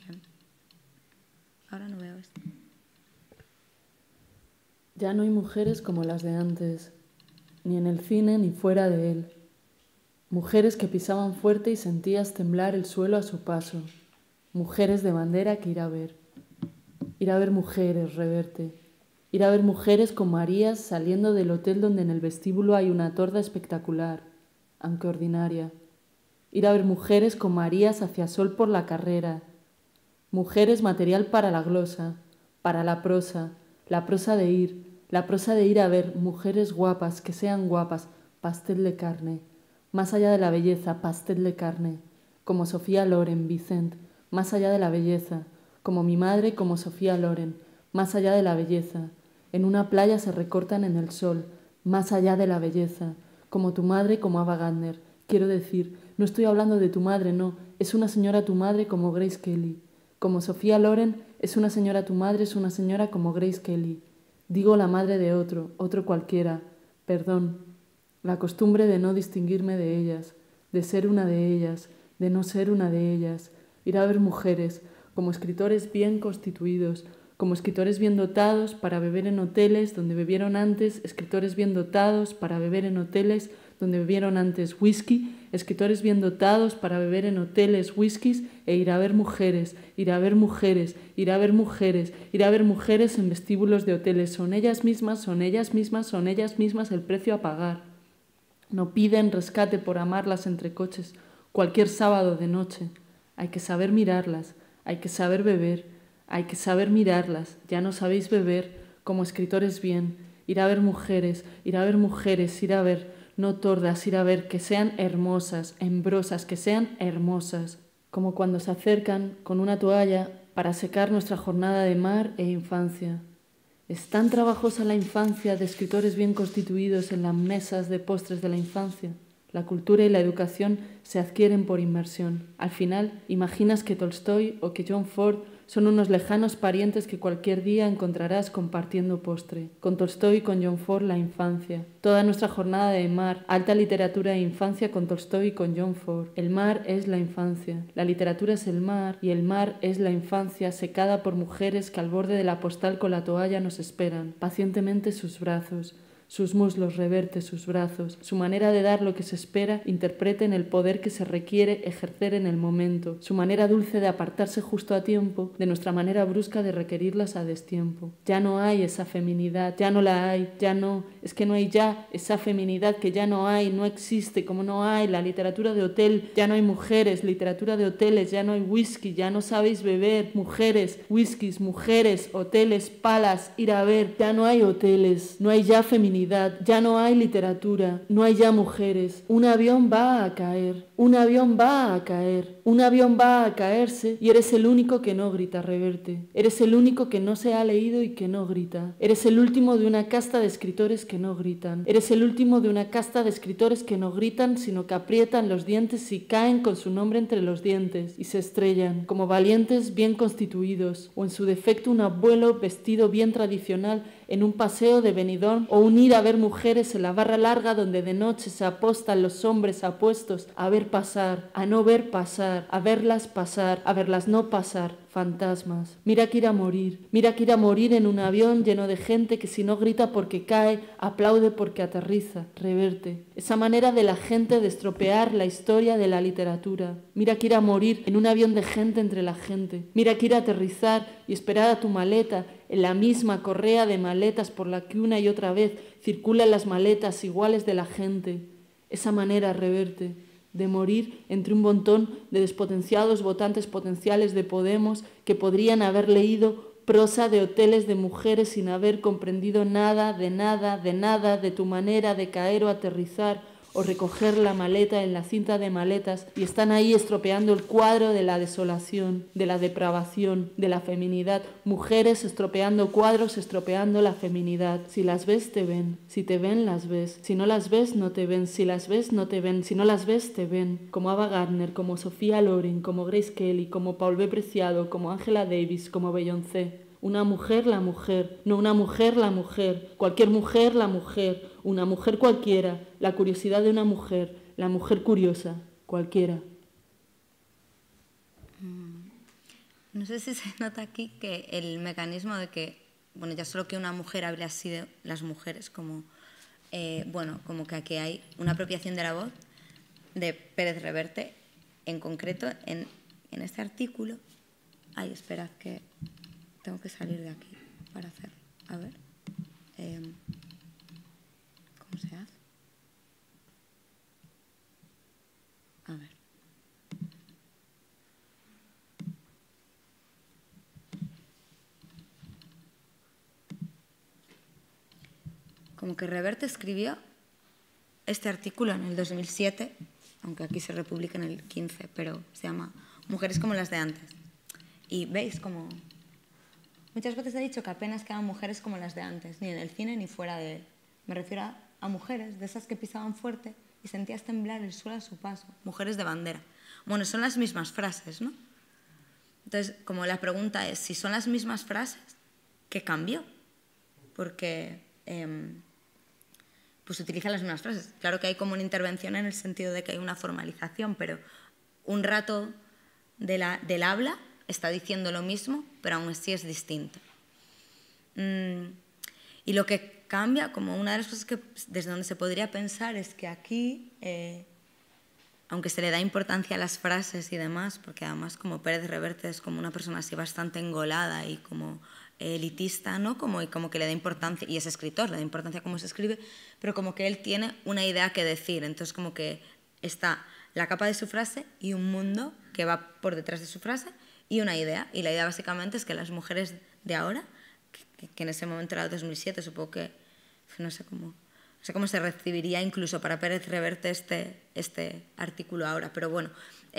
Ahora no veo esto. Ya no hay mujeres como las de antes, ni en el cine ni fuera de él. Mujeres que pisaban fuerte y sentías temblar el suelo a su paso. Mujeres de bandera que ir a ver. Ir a ver mujeres, Reverte. Ir a ver mujeres con Marías saliendo del hotel donde en el vestíbulo hay una torda espectacular, aunque ordinaria. Ir a ver mujeres con Marías hacia sol por la carrera. Mujeres material para la glosa, para la prosa de ir, la prosa de ir a ver mujeres guapas, que sean guapas, pastel de carne. Más allá de la belleza, pastel de carne. Como Sofía Loren, Vicent, más allá de la belleza. Como mi madre, como Sofía Loren, más allá de la belleza. En una playa se recortan en el sol, más allá de la belleza. Como tu madre, como Ava Gardner. Quiero decir, no estoy hablando de tu madre, no. Es una señora tu madre como Grace Kelly. Como Sofía Loren, es una señora tu madre, es una señora como Grace Kelly. Digo la madre de otro cualquiera. Perdón. La costumbre de no distinguirme de ellas, de ser una de ellas, de no ser una de ellas. Ir a ver mujeres, como escritores bien constituidos, como escritores bien dotados para beber en hoteles donde bebieron antes, escritores bien dotados para beber en hoteles donde bebieron antes whisky, escritores bien dotados para beber en hoteles whiskies e ir a ver mujeres, ir a ver mujeres, ir a ver mujeres, ir a ver mujeres en vestíbulos de hoteles. Son ellas mismas, son ellas mismas, son ellas mismas el precio a pagar. No piden rescate por amarlas entre coches, cualquier sábado de noche. Hay que saber mirarlas, hay que saber beber, hay que saber mirarlas. Ya no sabéis beber como escritores bien. Ir a ver mujeres, ir a ver mujeres, ir a ver, no tordas, ir a ver, que sean hermosas, hembrosas, que sean hermosas. Como cuando se acercan con una toalla para secar nuestra jornada de mar e infancia. Es tan trabajosa la infancia de escritores bien constituidos en las mesas de postres de la infancia. La cultura y la educación se adquieren por inmersión. Al final, imaginas que Tolstoy o que John Ford son unos lejanos parientes que cualquier día encontrarás compartiendo postre. Con Tolstoy y con John Ford la infancia. Toda nuestra jornada de mar, alta literatura e infancia con Tolstoy y con John Ford. El mar es la infancia. La literatura es el mar y el mar es la infancia secada por mujeres que al borde de la postal con la toalla nos esperan. Pacientemente sus brazos. Sus muslos, Reverte, sus brazos, su manera de dar lo que se espera, interpreten el poder que se requiere ejercer en el momento, su manera dulce de apartarse justo a tiempo, de nuestra manera brusca de requerirlas a destiempo. Ya no hay esa feminidad, ya no la hay, ya no, es que no hay ya esa feminidad que ya no hay, no existe, como no hay la literatura de hotel, ya no hay mujeres, literatura de hoteles, ya no hay whisky, ya no sabéis beber, mujeres, whiskies, mujeres, hoteles, palas, ir a ver, ya no hay hoteles, no hay ya feminidad. Ya no hay literatura, no hay ya mujeres. Un avión va a caer, un avión va a caer, un avión va a caerse y eres el único que no grita, Reverte. Eres el único que no se ha leído y que no grita. Eres el último de una casta de escritores que no gritan. Eres el último de una casta de escritores que no gritan, sino que aprietan los dientes y caen con su nombre entre los dientes y se estrellan, como valientes bien constituidos, o en su defecto un abuelo vestido bien tradicional en un paseo de Benidorm, o un ir a ver mujeres en la barra larga donde de noche se apostan los hombres apuestos a ver pasar, a no ver pasar, a verlas no pasar, fantasmas. Mira que ir a morir en un avión lleno de gente que si no grita porque cae, aplaude porque aterriza, Reverte. Esa manera de la gente de estropear la historia de la literatura. Mira que ir a morir en un avión de gente entre la gente. Mira que ir a aterrizar y esperar a tu maleta en la misma correa de maletas por la que una y otra vez circulan las maletas iguales de la gente. Esa manera, Reverte, de morir entre un montón de despotenciados votantes potenciales de Podemos que podrían haber leído prosa de hoteles de mujeres sin haber comprendido nada de tu manera de caer o aterrizar o recoger la maleta en la cinta de maletas y están ahí estropeando el cuadro de la desolación, de la depravación, de la feminidad. Mujeres estropeando cuadros, estropeando la feminidad. Si las ves, te ven. Si te ven, las ves. Si no las ves, no te ven. Si las ves, no te ven. Si no las ves, te ven. Como Ava Gardner, como Sofía Loren, como Grace Kelly, como Paul B. Preciado, como Angela Davis, como Beyoncé. una mujer, la mujer, no una mujer, la mujer, cualquier mujer, la mujer, una mujer cualquiera, la curiosidad de una mujer, la mujer curiosa, cualquiera. No sé si se nota aquí que el mecanismo de que, bueno, ya solo que una mujer hable así de las mujeres, como, bueno, como que aquí hay una apropiación de la voz de Pérez Reverte, en concreto en este artículo. Ay, esperad que tengo que salir de aquí para hacerlo. A ver, ¿cómo se hace? A ver. Como que Reverte escribió este artículo en el 2007, aunque aquí se republica en el 15, pero se llama Mujeres como las de antes. Y veis como muchas veces he dicho que apenas quedan mujeres como las de antes, ni en el cine ni fuera de él. Me refiero a mujeres de esas que pisaban fuerte y sentías temblar el suelo a su paso, mujeres de bandera. Bueno, son las mismas frases, ¿no? Entonces, como la pregunta es, si son las mismas frases, ¿qué cambió? Porque pues utilizan las mismas frases. Claro que hay como una intervención en el sentido de que hay una formalización, pero un rato del habla está diciendo lo mismo, pero aún así es distinto. Y lo que cambia, como una de las cosas que desde donde se podría pensar es que aquí, aunque se le da importancia a las frases y demás, porque además como Pérez Reverte es como una persona así bastante engolada y como elitista, ¿no? Como que le da importancia, y es escritor, le da importancia a cómo se escribe, pero como que él tiene una idea que decir, entonces como que está la capa de su frase y un mundo que va por detrás de su frase y una idea, y la idea básicamente es que las mujeres de ahora, que en ese momento era el 2007, supongo que no sé cómo se recibiría incluso para Pérez Reverte este artículo ahora, pero bueno.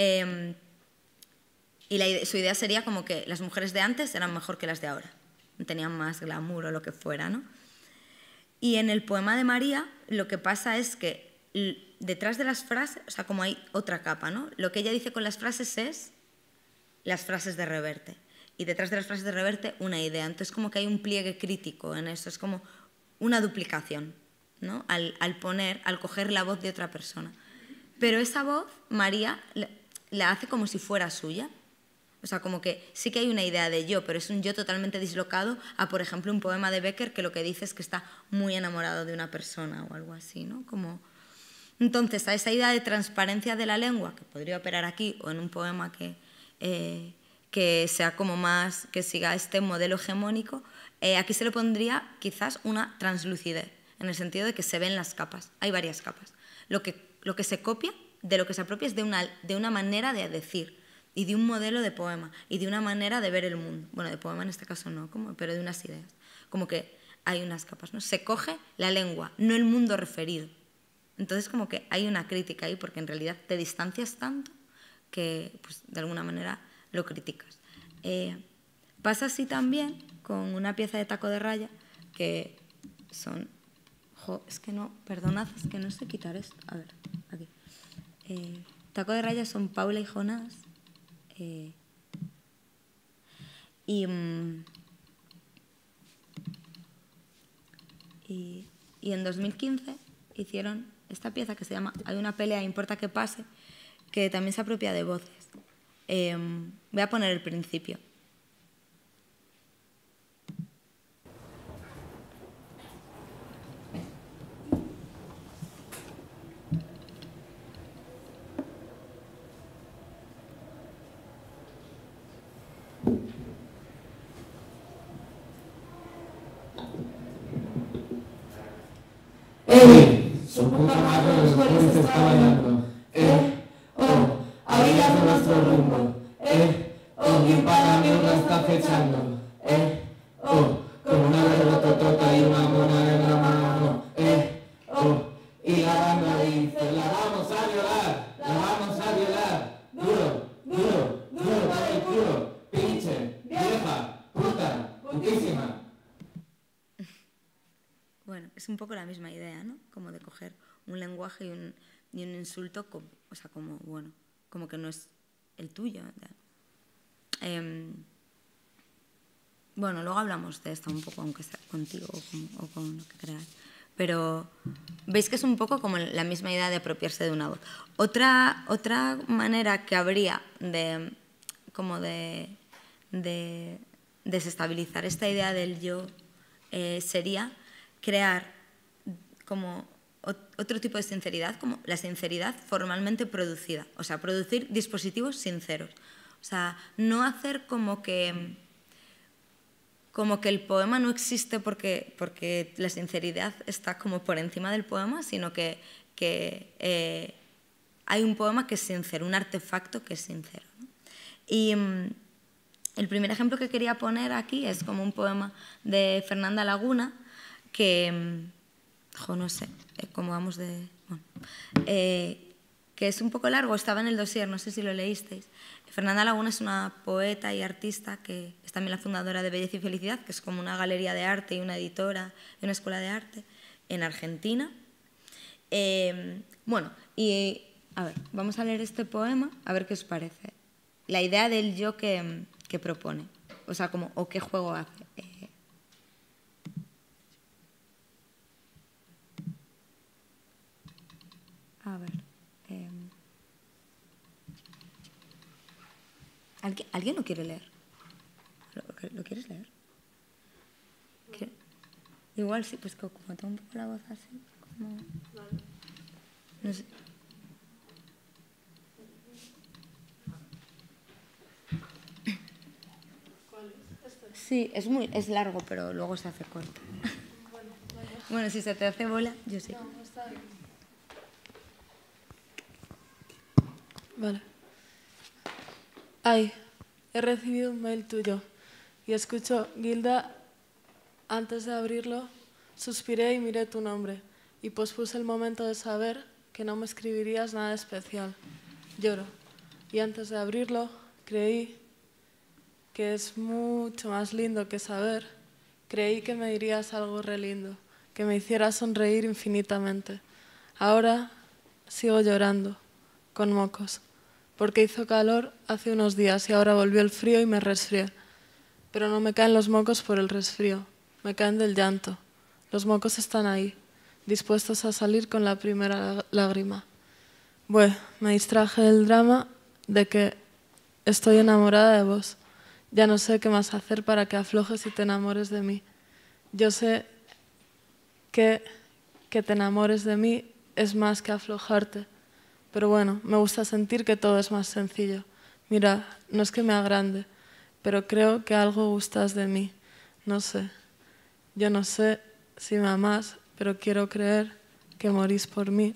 Y su idea sería como que las mujeres de antes eran mejor que las de ahora, tenían más glamour o lo que fuera, ¿no? Y en el poema de María lo que pasa es que detrás de las frases, o sea, como hay otra capa, ¿no? Lo que ella dice con las frases es las frases de Reverte. Y detrás de las frases de Reverte una idea. Entonces como que hay un pliegue crítico en eso, es como una duplicación, ¿no? Al coger la voz de otra persona. Pero esa voz, María la hace como si fuera suya. O sea, como que sí que hay una idea de yo, pero es un yo totalmente dislocado a, por ejemplo, un poema de Becker que lo que dice es que está muy enamorado de una persona o algo así, ¿no? Como... Entonces, a esa idea de transparencia de la lengua, que podría operar aquí o en un poema que sea como más, que siga este modelo hegemónico, aquí se le pondría quizás una translucidez, en el sentido de que se ven las capas, hay varias capas. Lo que se copia, de lo que se apropia es de una manera de decir, y de un modelo de poema, y de una manera de ver el mundo. Bueno, de poema en este caso no, pero de unas ideas. Como que hay unas capas, ¿no? Se coge la lengua, no el mundo referido. Entonces como que hay una crítica ahí, porque en realidad te distancias tanto que pues, de alguna manera lo criticas. Pasa así también con una pieza de Taco de Raya, que son... es que no, perdonad, es que no sé quitar esto. A ver, aquí. Taco de Raya son Paula y Jonás. Y en 2015 hicieron esta pieza que se llama Hay una pelea, importa que pase, que también se apropia de voces. Voy a poner el principio. Su puta madre los jueves está bailando. A orillas de nuestro rumbo. Quien para mí lo está fechando. Con una berrototota y una mona en la mano. Y la banda dice, la vamos a violar, la vamos a violar. Duro, duro, duro para el culo. Pinche, vieja, puta, putísima. Bueno, es un poco la misma idea, ¿no? Como de coger un lenguaje y un insulto, o sea, como, bueno, como que no es el tuyo. Bueno, luego hablamos de esto un poco, aunque sea contigo o con lo que creas. Pero veis que es un poco como la misma idea de apropiarse de una voz. Otra manera que habría de desestabilizar esta idea del yo sería crear como otro tipo de sinceridad, como la sinceridad formalmente producida. O sea, producir dispositivos sinceros. O sea, no hacer como que el poema no existe porque la sinceridad está como por encima del poema, sino que hay un poema que es sincero, un artefacto que es sincero, ¿no? Y el primer ejemplo que quería poner aquí es como un poema de Fernanda Laguna que, no sé, cómo vamos de... Bueno, que es un poco largo, estaba en el dossier, no sé si lo leísteis. Fernanda Laguna es una poeta y artista que es también la fundadora de Belleza y Felicidad, que es como una galería de arte y una editora y una escuela de arte en Argentina. Bueno, y a ver, vamos a leer este poema, a ver qué os parece. La idea del yo que propone, o sea, como, o qué juego hace. A ver... ¿Alguien lo quiere leer? ¿Lo quieres leer? Igual sí, pues como tengo un poco la voz así, como... No sé. ¿Cuál es? ¿Este? Sí, es largo, pero luego se hace corto. Bueno, si se te hace bola, yo sí. No, está bien. Vale. Ay, he recibido un mail tuyo y escucho Gilda. Antes de abrirlo, suspiré y miré tu nombre y pospuse el momento de saber que no me escribirías nada especial. Lloro. Y antes de abrirlo, creí que es mucho más lindo que saber. Creí que me dirías algo re lindo, que me hiciera sonreír infinitamente. Ahora sigo llorando, con mocos, porque hizo calor hace unos días y ahora volvió el frío y me resfrié. Pero no me caen los mocos por el resfrío, me caen del llanto. Los mocos están ahí, dispuestos a salir con la primera lágrima. Bueno, me distraje del drama de que estoy enamorada de vos. Ya no sé qué más hacer para que aflojes y te enamores de mí. Yo sé que te enamores de mí es más que aflojarte. Pero bueno, me gusta sentir que todo es más sencillo. Mira, no es que me agrande, pero creo que algo gustas de mí. No sé. Yo no sé si me amás, pero quiero creer que morís por mí.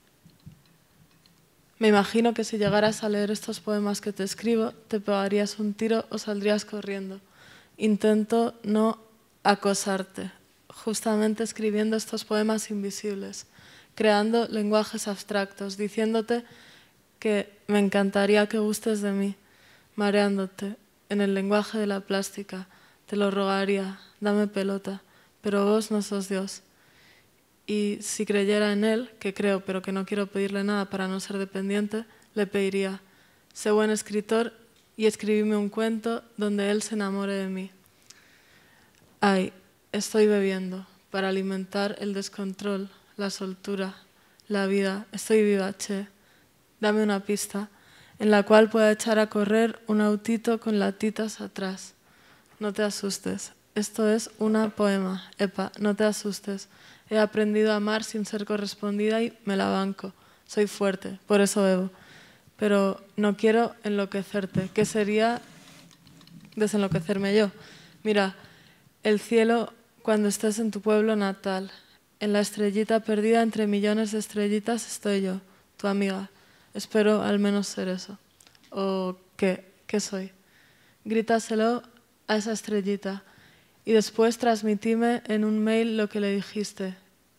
Me imagino que si llegaras a leer estos poemas que te escribo, te pegarías un tiro o saldrías corriendo. Intento no acosarte, justamente escribiendo estos poemas invisibles, creando lenguajes abstractos, diciéndote que me encantaría que gustes de mí, mareándote en el lenguaje de la plástica. Te lo rogaría, dame pelota, pero vos no sos Dios. Y si creyera en Él, que creo, pero que no quiero pedirle nada para no ser dependiente, le pediría, sé buen escritor y escribime un cuento donde Él se enamore de mí. Ay, estoy bebiendo para alimentar el descontrol, la soltura, la vida. Estoy viva, che. Dame una pista en la cual pueda echar a correr un autito con latitas atrás. No te asustes. Esto es un poema. Epa, no te asustes. He aprendido a amar sin ser correspondida y me la banco. Soy fuerte, por eso bebo. Pero no quiero enloquecerte. ¿Qué sería desenloquecerme yo? Mira, el cielo cuando estés en tu pueblo natal. En la estrellita perdida entre millones de estrellitas estoy yo, tu amiga. Espero al menos ser eso. ¿O qué? ¿Qué soy? Grítaselo a esa estrellita. Y después transmitime en un mail lo que le dijiste.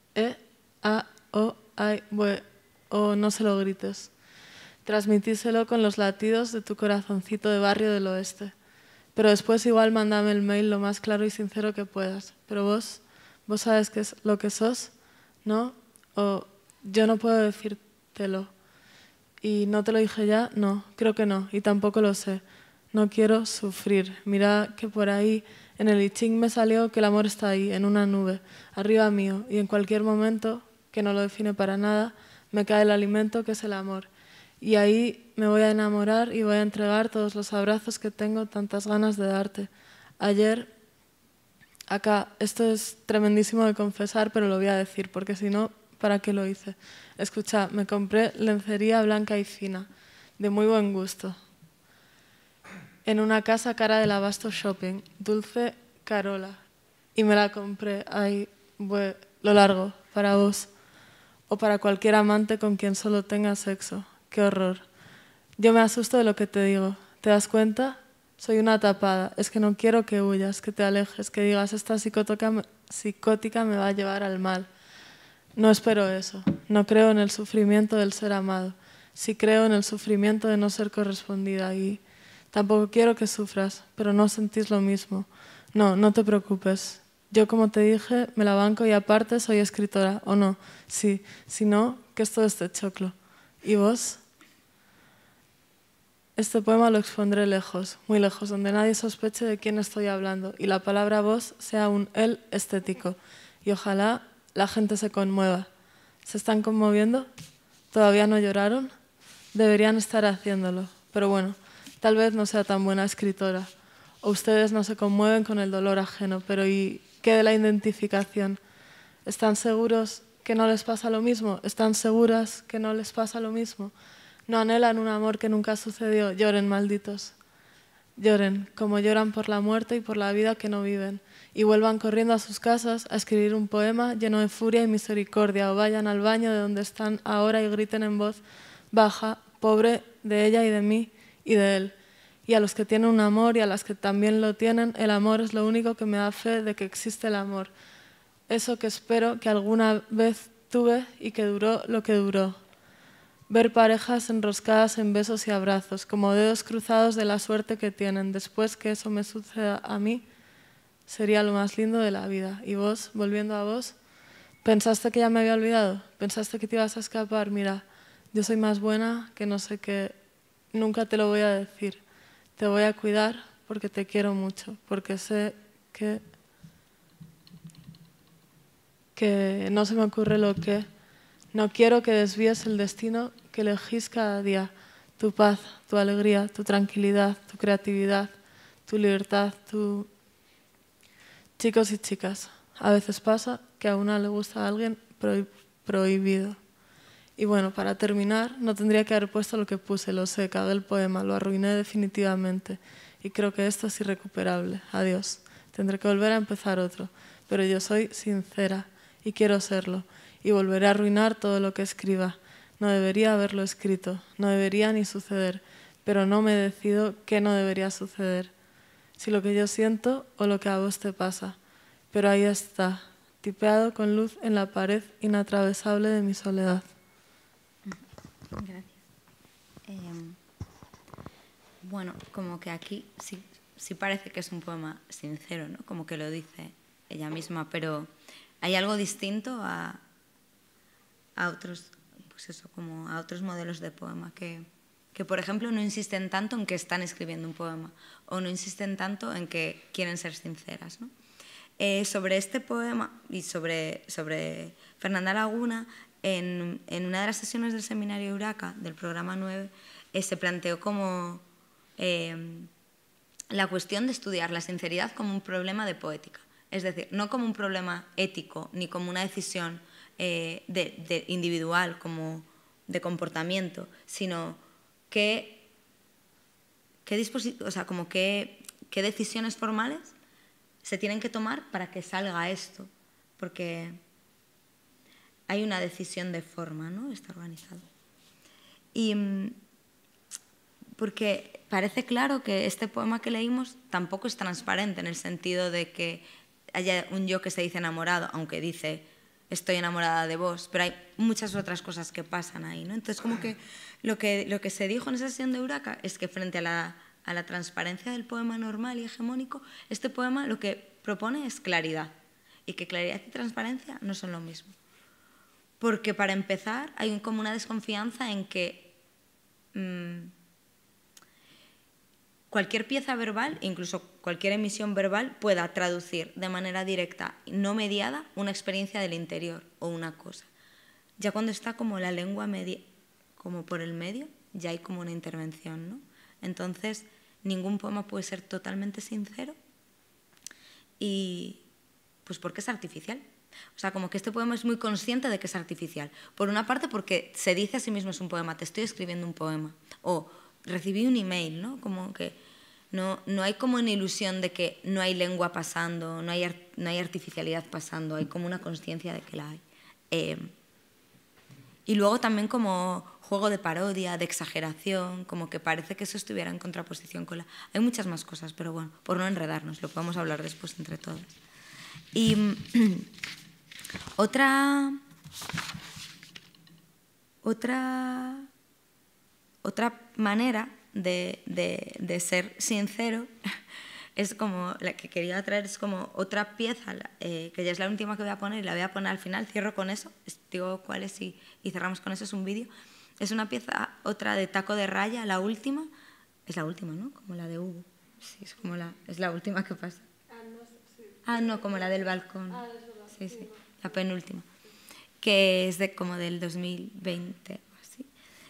O no se lo grites. Transmitíselo con los latidos de tu corazoncito de barrio del oeste. Pero después igual mándame el mail lo más claro y sincero que puedas. Pero vos sabes qué es lo que sos, ¿no? O yo no puedo decírtelo. ¿Y no te lo dije ya? No, creo que no. Y tampoco lo sé. No quiero sufrir. Mira que por ahí En el I Ching me salió que el amor está ahí, en una nube, arriba mío, y en cualquier momento, que no lo define para nada, me cae el alimento que es el amor. Y ahí me voy a enamorar y voy a entregar todos los abrazos que tengo tantas ganas de darte. Ayer, acá, esto es tremendísimo de confesar, pero lo voy a decir, porque si no, ¿para qué lo hice? Escucha, me compré lencería blanca y fina, de muy buen gusto, en una casa cara del Abasto Shopping, Dulce Carola, y me la compré ahí, lo largo, para vos, o para cualquier amante con quien solo tenga sexo. ¡Qué horror! Yo me asusto de lo que te digo. ¿Te das cuenta? Soy una tapada. Es que no quiero que huyas, que te alejes, que digas esta psicótica me va a llevar al mal. No espero eso. No creo en el sufrimiento del ser amado. Sí creo en el sufrimiento de no ser correspondida y tampoco quiero que sufras, pero no sentís lo mismo. No, no te preocupes. Yo, como te dije, me la banco y aparte soy escritora, ¿o no? Sí, si no, ¿qué es todo este choclo? ¿Y vos? Este poema lo expondré lejos, muy lejos, donde nadie sospeche de quién estoy hablando y la palabra vos sea un él estético. Y ojalá la gente se conmueva. ¿Se están conmoviendo? ¿Todavía no lloraron? Deberían estar haciéndolo. Pero bueno, tal vez no sea tan buena escritora. O ustedes no se conmueven con el dolor ajeno. Pero ¿y qué de la identificación? ¿Están seguros que no les pasa lo mismo? ¿Están seguras que no les pasa lo mismo? ¿No anhelan un amor que nunca sucedió? Lloren, malditos. Lloren, como lloran por la muerte y por la vida que no viven. Y vuelvan corriendo a sus casas a escribir un poema lleno de furia y misericordia. O vayan al baño de donde están ahora y griten en voz baja, pobre de ella y de mí y de él. Y a los que tienen un amor y a las que también lo tienen, el amor es lo único que me da fe de que existe el amor. Eso que espero que alguna vez tuve y que duró lo que duró. Ver parejas enroscadas en besos y abrazos, como dedos cruzados de la suerte que tienen. Después que eso me suceda a mí, sería lo más lindo de la vida. Y vos, volviendo a vos, ¿pensaste que ya me había olvidado? ¿Pensaste que te ibas a escapar? Mira, yo soy más buena que no sé qué. Nunca te lo voy a decir. Te voy a cuidar porque te quiero mucho, porque sé que no se me ocurre lo que. No quiero que desvíes el destino que elegís cada día. Tu paz, tu alegría, tu tranquilidad, tu creatividad, tu libertad, tu... Chicos y chicas, a veces pasa que a una le gusta a alguien prohibido. Y bueno, para terminar, no tendría que haber puesto lo que puse, lo sé, cagué el poema, lo arruiné definitivamente. Y creo que esto es irrecuperable. Adiós. Tendré que volver a empezar otro. Pero yo soy sincera y quiero serlo. Y volveré a arruinar todo lo que escriba. No debería haberlo escrito, no debería ni suceder, pero no me decido qué no debería suceder. Si lo que yo siento o lo que a vos te pasa. Pero ahí está, tipeado con luz en la pared inatravesable de mi soledad. Gracias. Bueno, como que aquí sí parece que es un poema sincero, ¿no? Como que lo dice ella misma, pero hay algo distinto a otros, pues eso, como a otros modelos de poema que, por ejemplo, no insisten tanto en que están escribiendo un poema o no insisten tanto en que quieren ser sinceras, ¿no? Sobre este poema y sobre Fernanda Laguna, en una de las sesiones del seminario Eureka, del programa 9, se planteó como la cuestión de estudiar la sinceridad como un problema de poética. Es decir, no como un problema ético ni como una decisión de individual, como de comportamiento, sino qué decisiones formales se tienen que tomar para que salga esto, porque hay una decisión de forma, ¿no? Está organizado. Y porque parece claro que este poema que leímos tampoco es transparente en el sentido de que haya un yo que se dice enamorado, aunque dice estoy enamorada de vos, pero hay muchas otras cosas que pasan ahí, ¿no? Entonces, como que lo que se dijo en esa sesión de Eureka es que frente a la transparencia del poema normal y hegemónico, este poema lo que propone es claridad, y que claridad y transparencia no son lo mismo. Porque para empezar hay como una desconfianza en que cualquier pieza verbal, incluso cualquier emisión verbal, pueda traducir de manera directa, no mediada, una experiencia del interior o una cosa. Ya cuando está como la lengua como por el medio, ya hay como una intervención, ¿no? Entonces, ningún poema puede ser totalmente sincero y pues porque es artificial. O sea, como que este poema es muy consciente de que es artificial. Por una parte porque se dice a sí mismo es un poema, te estoy escribiendo un poema. O recibí un email, ¿no? Como que no hay como una ilusión de que no hay lengua pasando, no hay artificialidad pasando, hay como una consciencia de que la hay. Y luego también como juego de parodia, de exageración, como que parece que eso estuviera en contraposición con la... Hay muchas más cosas, pero bueno, por no enredarnos, lo podemos hablar después entre todos. Y otra manera de ser sincero es como la que quería traer, es como otra pieza que ya es la última que voy a poner y la voy a poner al final, cierro con eso, digo cuál es y cerramos con eso, es un vídeo. Es una pieza, otra de Taco de Raya, la última, es la última, ¿no? Como la de Hugo, sí, es la última que pasa. No, como la del balcón, sí, la penúltima, que es como del 2020 o así.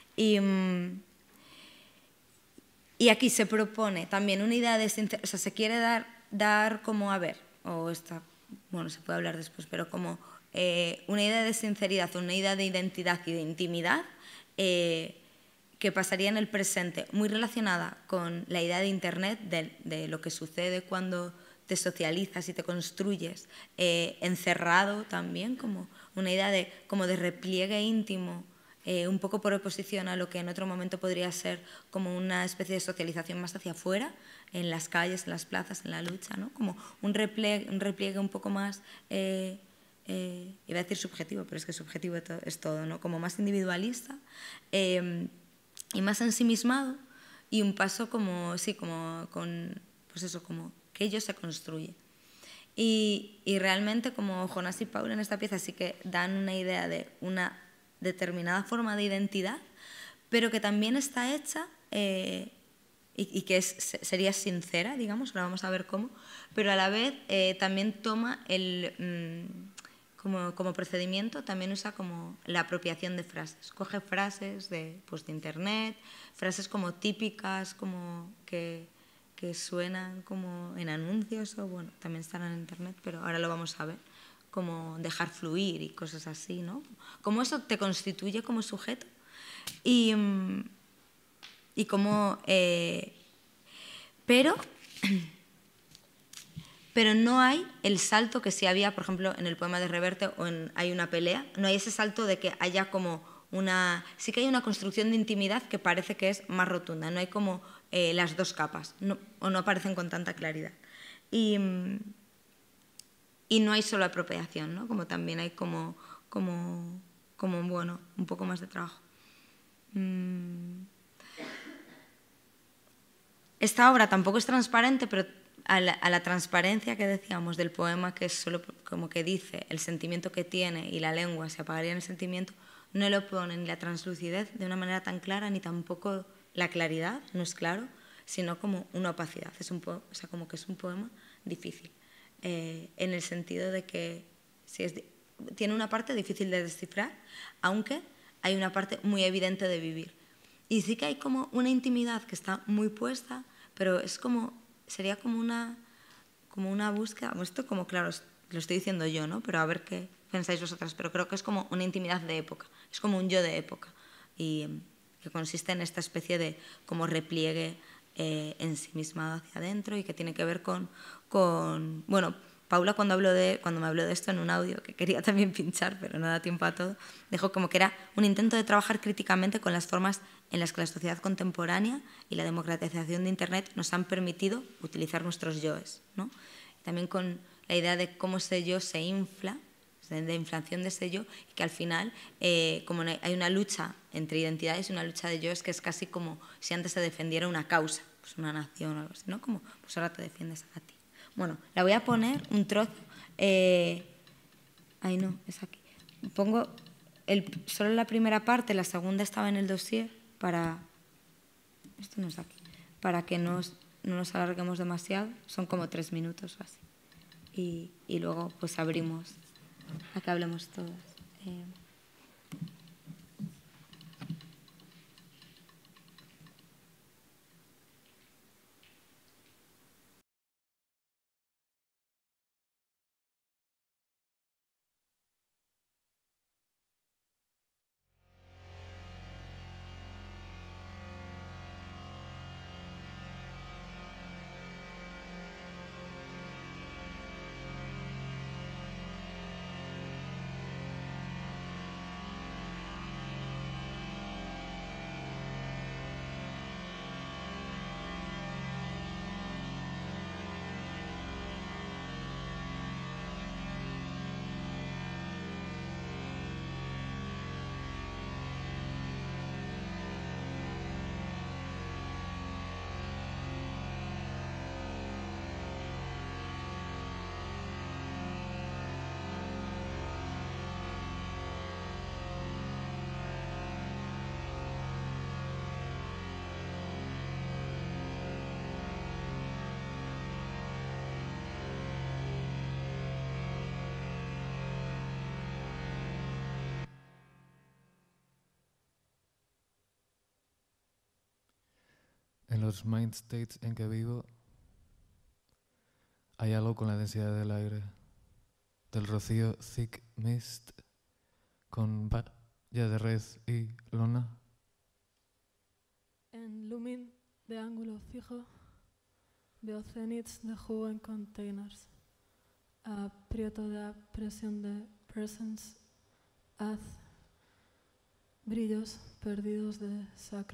Y aquí se propone también una idea de sinceridad, o sea, se quiere dar como, a ver, bueno, se puede hablar después, pero como una idea de sinceridad, una idea de identidad y de intimidad que pasaría en el presente, muy relacionada con la idea de Internet, de lo que sucede cuando te socializas y te construyes, encerrado también, como una idea como de repliegue íntimo, un poco por oposición a lo que en otro momento podría ser como una especie de socialización más hacia afuera, en las calles, en las plazas, en la lucha, ¿no? Como un repliegue un poco más, iba a decir subjetivo, pero es que subjetivo es todo, ¿no? Como más individualista y más ensimismado, y un paso como, sí, como con, pues eso, como que ello se construye. Y realmente como Jonás y Paula en esta pieza sí que dan una idea de una determinada forma de identidad, pero que también está hecha y que sería sincera, digamos, ahora vamos a ver cómo, pero a la vez también toma como procedimiento, también usa como la apropiación de frases. Coge frases de Internet, frases como típicas, como que suenan como en anuncios, o bueno, también están en Internet, pero ahora lo vamos a ver, como dejar fluir y cosas así, ¿no? Como eso te constituye como sujeto y como... pero no hay el salto que sí había, por ejemplo, en el poema de Reverte o en Hay una pelea, no hay ese salto de que haya como una... Sí que hay una construcción de intimidad que parece que es más rotunda, no hay como las dos capas, o no aparecen con tanta claridad. Y no hay solo apropiación, ¿no? Como también hay como bueno, un poco más de trabajo. Esta obra tampoco es transparente, pero a la transparencia que decíamos del poema, que es solo como que dice el sentimiento que tiene y la lengua se apagaría en el sentimiento, no le pone ni la translucidez de una manera tan clara, ni tampoco la claridad, no es claro, sino como una opacidad. O sea, como que es un poema difícil, en el sentido de que tiene una parte difícil de descifrar, aunque hay una parte muy evidente de vivir. Y sí que hay como una intimidad que está muy puesta, pero es sería como una búsqueda, esto como claro, lo estoy diciendo yo, ¿no? Pero a ver qué pensáis vosotras, pero creo que es como una intimidad de época, es como un yo de época, y que consiste en esta especie de como repliegue ensimismado hacia adentro y que tiene que ver con bueno, Paula cuando me habló de esto en un audio, que quería también pinchar, pero no da tiempo a todo, dijo como que era un intento de trabajar críticamente con las formas en las que la sociedad contemporánea y la democratización de Internet nos han permitido utilizar nuestros yoes, ¿no? También con la idea de cómo ese yo se infla, de inflación de ese yo, y que al final, como hay una lucha entre identidades y una lucha de yoes que es casi como si antes se defendiera una causa, pues una nación o algo así, ¿no? Como pues ahora te defiendes a ti. Bueno, la voy a poner un trozo. Ay, no, es aquí. Pongo solo la primera parte, la segunda estaba en el dossier, esto no es aquí, para que nos... no nos alarguemos demasiado, son como 3 minutos o así. Y luego pues abrimos a que hablemos todas. En los mind states en que vivo hay algo con la densidad del aire, del rocío thick mist con valla de red y lona. En Lumin de ángulo fijo veo cenits de jugo en containers. Aprieto de presión de presence, haz brillos perdidos de sacro.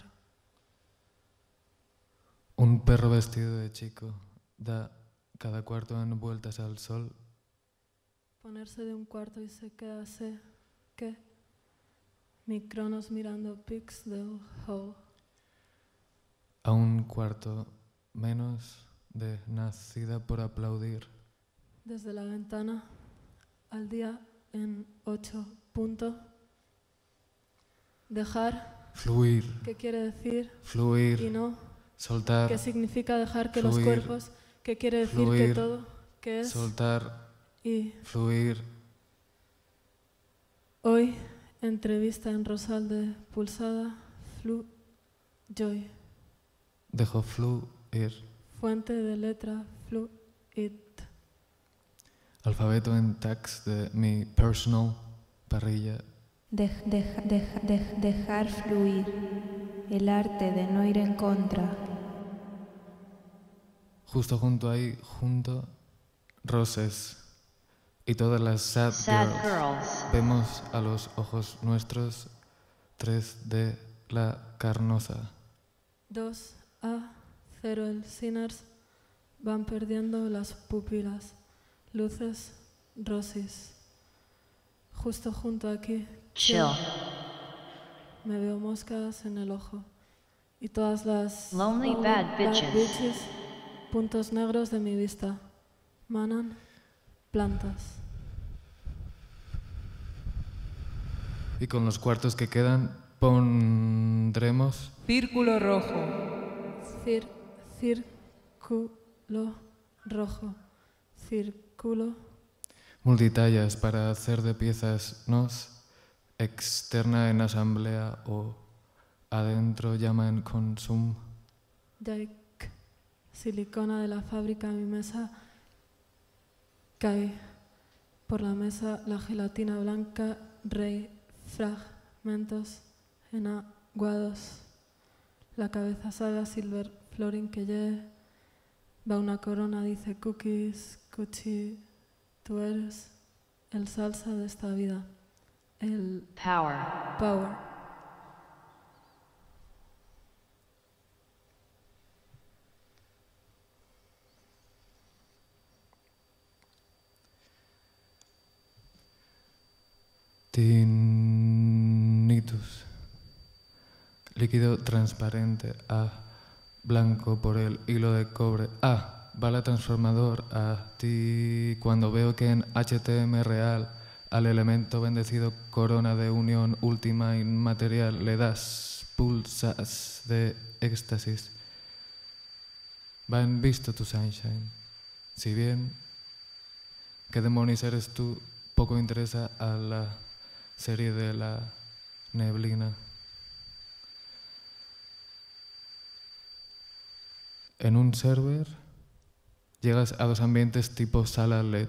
Un perro vestido de chico da cada cuarto en vueltas al sol. Ponerse de un cuarto y se queda sé que mi cronos mirando pics del hall. A un cuarto menos de nacida por aplaudir. Desde la ventana al día en 8 punto. Dejar. Fluir. ¿Qué quiere decir? Fluir. Y no. Soltar. ¿Qué significa dejar que Fluir, los cuerpos? ¿Qué quiere decir fluir, que todo? ¿Qué es? Soltar. Y fluir. Hoy, entrevista en Rosal de Pulsada, Flu Joy. Dejo fluir. Fuente de letra Flu It. Alfabeto en tags de mi personal parrilla. Dejar fluir. El arte de no ir en contra. Justo junto ahí, junto, roses. Y todas las sad girls. Vemos a los ojos nuestros 3D la carnosa. 2A, 0 el Sinners. Van perdiendo las pupilas. Luces rosis. Justo junto aquí. Chill. Me veo moscas en el ojo. Y todas las Lonely bad bitches. Puntos negros de mi vista. Manan plantas. Y con los cuartos que quedan pondremos círculo rojo. Círculo rojo. Círculo. multitallas para hacer de piezas nos externa en asamblea o adentro llaman consum. Yike, silicona de la fábrica, mi mesa cae por la mesa la gelatina blanca, rey, fragmentos enaguados. La cabeza sabe a silver florin que lleve, va una corona, dice cookies, cuchi, tú eres el salsa de esta vida, el power. Tinnitus. Líquido transparente. A. Blanco por el hilo de cobre. A. Bala transformador. A ti. Cuando veo que en HTM real al elemento bendecido corona de unión última inmaterial le das pulsas de éxtasis. van visto tu sunshine. Si bien, ¿qué demonios eres tú? Poco interesa a la serie de la neblina. En un server llegas a dos ambientes tipo sala LED.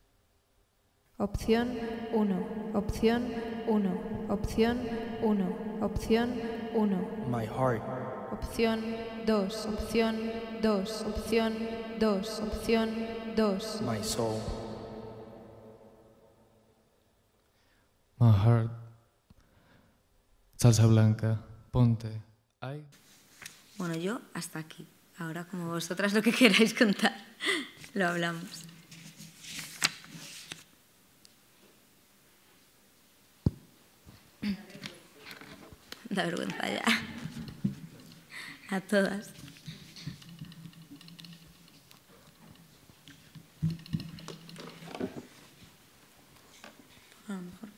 Opción 1, opción 1, opción 1, opción 1. My heart. Opción 2, opción 2, opción 2, opción 2. My soul. My heart. Salsa blanca. Ponte. Ay. Bueno, yo hasta aquí. Ahora, como vosotras lo que queráis contar, lo hablamos. Da vergüenza ya. A todas. A lo mejor.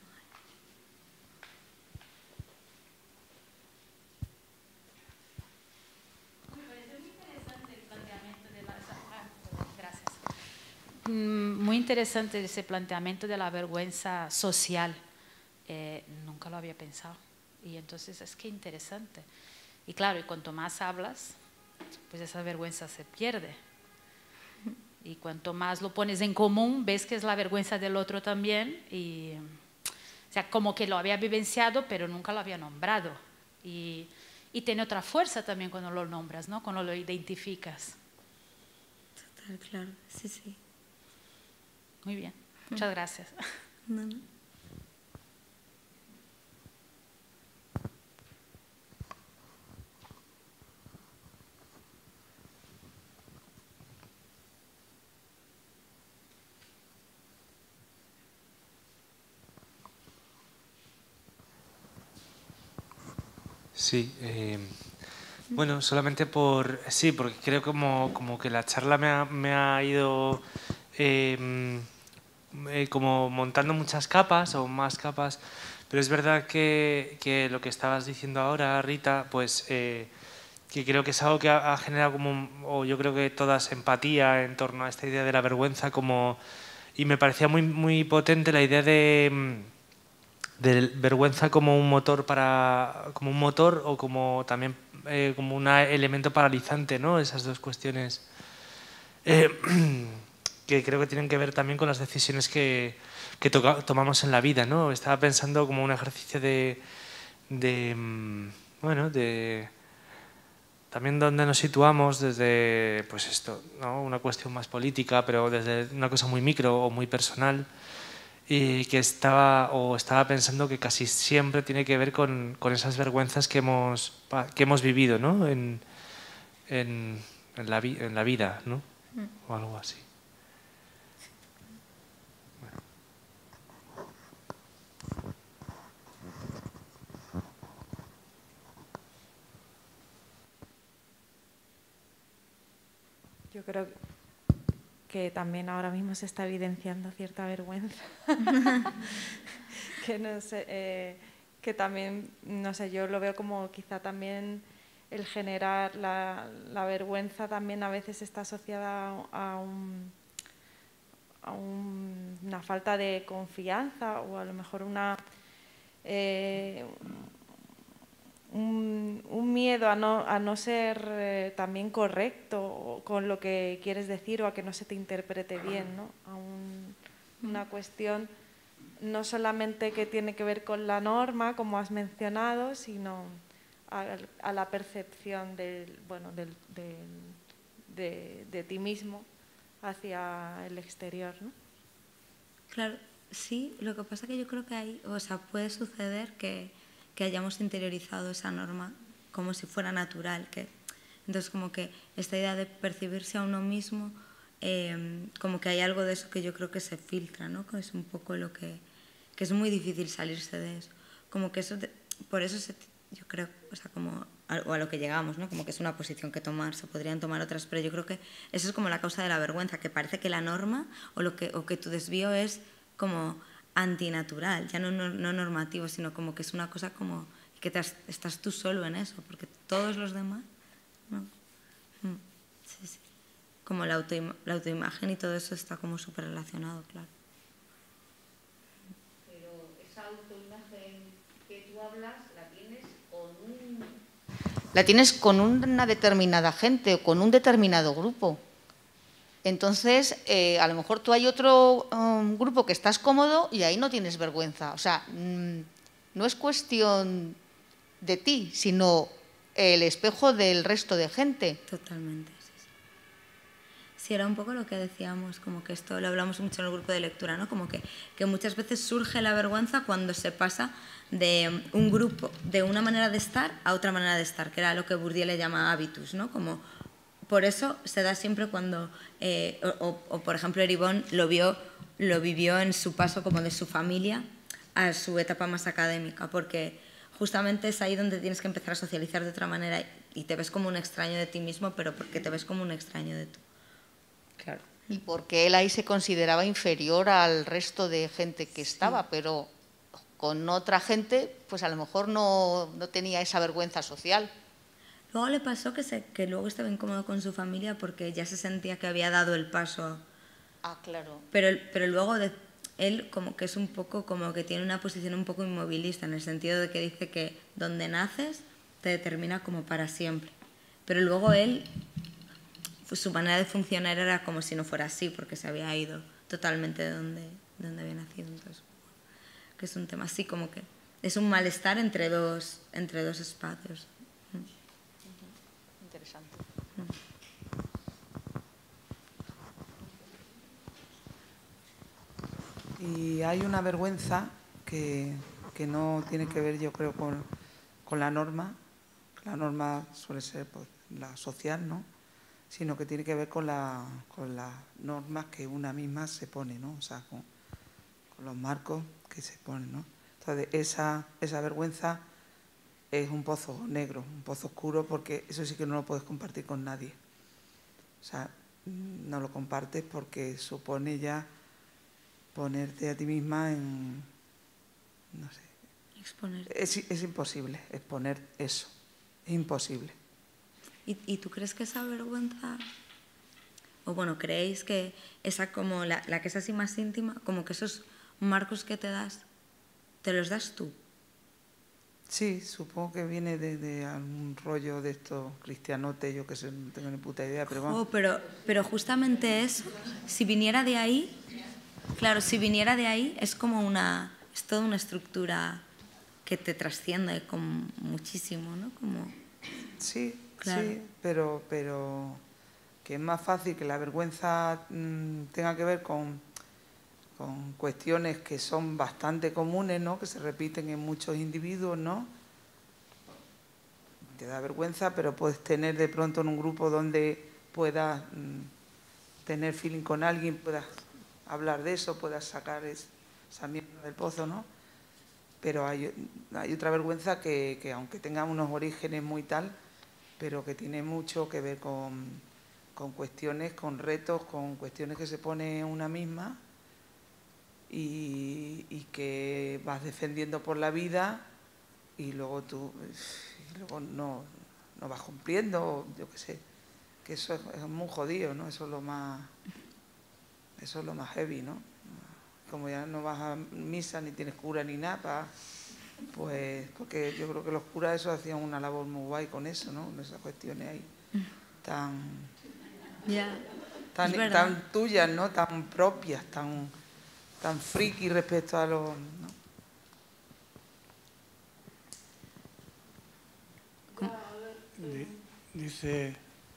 Muy interesante ese planteamiento de la vergüenza social. Nunca lo había pensado. Y entonces es que interesante. Y claro, y cuanto más hablas, pues esa vergüenza se pierde. Y cuanto más lo pones en común, ves que es la vergüenza del otro también. Y, o sea, como que lo había vivenciado, pero nunca lo había nombrado. Y tiene otra fuerza también cuando lo nombras, ¿no? Cuando lo identificas. Total, claro. Sí, sí. Muy bien. Muchas gracias. No, no. Sí, bueno, solamente sí, porque creo como que la charla me ha ido como montando muchas capas o más capas, pero es verdad que lo que estabas diciendo ahora, Rita, pues que creo que es algo que ha generado o yo creo que todas empatía en torno a esta idea de la vergüenza, y me parecía muy, muy potente la idea de vergüenza como un motor o como también como un elemento paralizante, ¿no? Esas dos cuestiones que creo que tienen que ver también con las decisiones que tomamos en la vida, ¿no? Estaba pensando como un ejercicio bueno, también donde nos situamos desde, pues esto, ¿no? Una cuestión más política, pero desde una cosa muy micro o muy personal. Y que estaba pensando que casi siempre tiene que ver con esas vergüenzas que hemos vivido, ¿no? en la vida, ¿no? O algo así. Bueno. Yo creo que también ahora mismo se está evidenciando cierta vergüenza. Que no sé, que también, no sé, yo lo veo como quizá también el generar la vergüenza también a veces está asociada a una falta de confianza o a lo mejor un miedo a no ser también correcto con lo que quieres decir o a que no se te interprete bien, ¿no? Una cuestión no solamente que tiene que ver con la norma, como has mencionado, sino a la percepción de ti mismo hacia el exterior, ¿no? Claro, sí, lo que pasa que yo creo que puede suceder que hayamos interiorizado esa norma como si fuera natural, entonces como que esta idea de percibirse a uno mismo, como que hay algo de eso que yo creo que se filtra, ¿no? Que es un poco lo que es muy difícil salirse de eso, como que eso, por eso yo creo, como o a lo que llegamos, ¿no? Como que es una posición que tomar, se podrían tomar otras, pero yo creo que eso es como la causa de la vergüenza, que parece que la norma o que tu desvío es como antinatural, ya no normativo, sino como que es una cosa como que estás tú solo en eso, porque todos los demás, ¿no? Sí, sí. Como la autoimagen y todo eso está como súper relacionado, claro. Pero esa autoimagen que tú hablas la tienes con una determinada gente o con un determinado grupo. Entonces, a lo mejor tú hay otro grupo que estás cómodo y ahí no tienes vergüenza. O sea, no es cuestión de ti, sino el espejo del resto de gente. Totalmente. Sí, era un poco lo que decíamos, como que esto lo hablamos mucho en el grupo de lectura, ¿no? Como que muchas veces surge la vergüenza cuando se pasa de un grupo, de una manera de estar a otra manera de estar, que era lo que Bourdieu le llama hábitus, ¿no? Como, por eso se da siempre cuando, por ejemplo, Eribon lo vivió en su paso como de su familia a su etapa más académica, porque justamente es ahí donde tienes que empezar a socializar de otra manera y te ves como un extraño de ti mismo, pero porque te ves como un extraño de tú. Claro. Y porque él ahí se consideraba inferior al resto de gente que estaba, pero con otra gente, pues a lo mejor no tenía esa vergüenza social. Luego le pasó que luego estaba incómodo con su familia porque ya se sentía que había dado el paso. Claro. Pero luego él como que es un poco como que tiene una posición un poco inmovilista, en el sentido de que dice que donde naces te determina como para siempre. Pero luego él, pues su manera de funcionar era como si no fuera así, porque se había ido totalmente de donde había nacido. Entonces, que es un tema así, como que es un malestar entre dos espacios. Interesante. Y hay una vergüenza que no tiene que ver, yo creo, con la norma. La norma suele ser pues, la social, ¿no? Sino que tiene que ver con las normas que una misma se pone, ¿no? O sea, con los marcos que se ponen, ¿no? Entonces, esa vergüenza es un pozo negro, un pozo oscuro, porque eso sí que no lo puedes compartir con nadie. O sea, no lo compartes porque supone ya ponerte a ti misma en, no sé. Exponerte. Es imposible exponer eso, es imposible. ¿Y tú crees que esa vergüenza, o bueno, creéis que esa como la que es así más íntima, como que esos marcos que te das, te los das tú? Sí, supongo que viene de algún rollo de estos cristianotes, yo que sé, no tengo ni puta idea, pero vamos. Pero justamente eso, si viniera de ahí, claro, si viniera de ahí es como es toda una estructura que te trasciende como muchísimo, ¿no? Como, sí, claro. Sí, pero que es más fácil que la vergüenza tenga que ver con cuestiones que son bastante comunes, ¿no? Que se repiten en muchos individuos, ¿no? Te da vergüenza, pero puedes tener de pronto en un grupo donde puedas tener feeling con alguien, puedas hablar de eso, puedas sacar esa mierda del pozo, ¿no? Pero hay otra vergüenza que aunque tenga unos orígenes muy tal, pero que tiene mucho que ver con cuestiones, con retos, con cuestiones que se pone una misma y que vas defendiendo por la vida y luego no vas cumpliendo, yo qué sé, que eso es muy jodido, ¿no? Eso es lo más heavy, ¿no? Como ya no vas a misa ni tienes cura ni nada, pues porque yo creo que los curas eso hacían una labor muy guay con eso, ¿no? Con esas cuestiones ahí tan tuyas, ¿no? Tan propias, tan friki respecto a los, ¿no? Dice,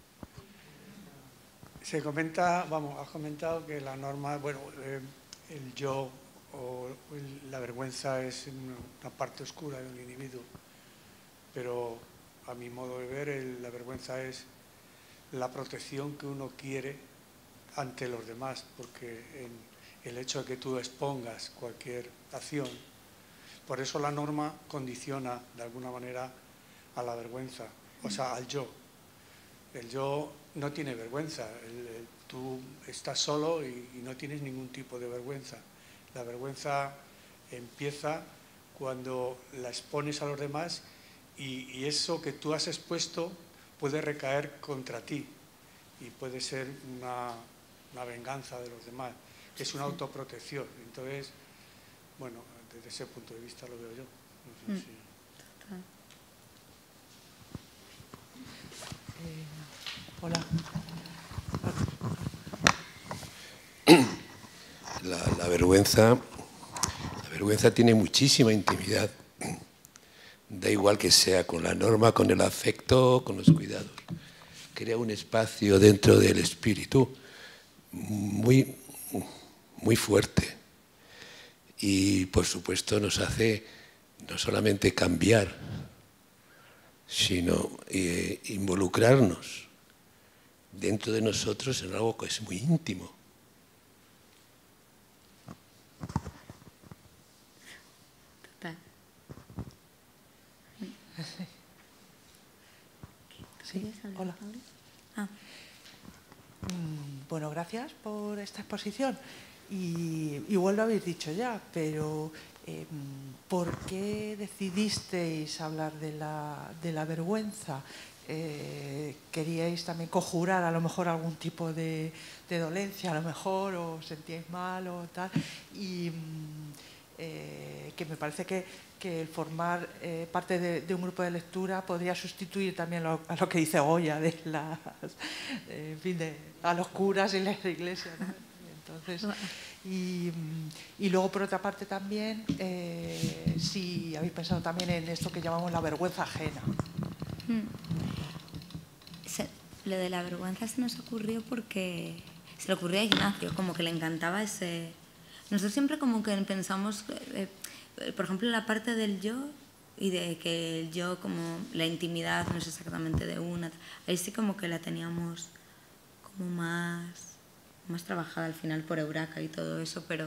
se comenta, has comentado que la norma, bueno, el yo o la vergüenza es una parte oscura del individuo, pero a mi modo de ver la vergüenza es la protección que uno quiere ante los demás, porque el hecho de que tú expongas cualquier acción, por eso la norma condiciona de alguna manera a la vergüenza, o sea, al yo. El yo no tiene vergüenza, tú estás solo y no tienes ningún tipo de vergüenza. La vergüenza empieza cuando la expones a los demás y eso que tú has expuesto puede recaer contra ti. y puede ser una venganza de los demás, que es una autoprotección. Entonces, bueno, desde ese punto de vista lo veo yo. No sé si... Hola. La vergüenza tiene muchísima intimidad. Da igual que sea con la norma, con el afecto, con los cuidados. Crea un espacio dentro del espíritu muy, muy fuerte. Y, por supuesto, nos hace no solamente cambiar, sino involucrarnos dentro de nosotros en algo que es muy íntimo. Sí, hola. Bueno, gracias por esta exposición. Y igual lo habéis dicho ya, pero ¿por qué decidisteis hablar de la vergüenza? ¿Queríais también conjurar a lo mejor algún tipo de dolencia, a lo mejor, o os sentíais mal o tal? Y que me parece que el formar parte de un grupo de lectura podría sustituir también a lo que dice Goya, en fin, a los curas y las iglesias, ¿no? Entonces, y luego, por otra parte, también, si habéis pensado también en esto que llamamos la vergüenza ajena. Lo de la vergüenza se nos ocurrió porque se le ocurrió a Ignacio, como que le encantaba ese... Nosotros siempre como que pensamos, por ejemplo, la parte del yo y de que el yo, como la intimidad no es exactamente de una, ahí sí como que la teníamos como más trabajada al final por Euraca y todo eso, pero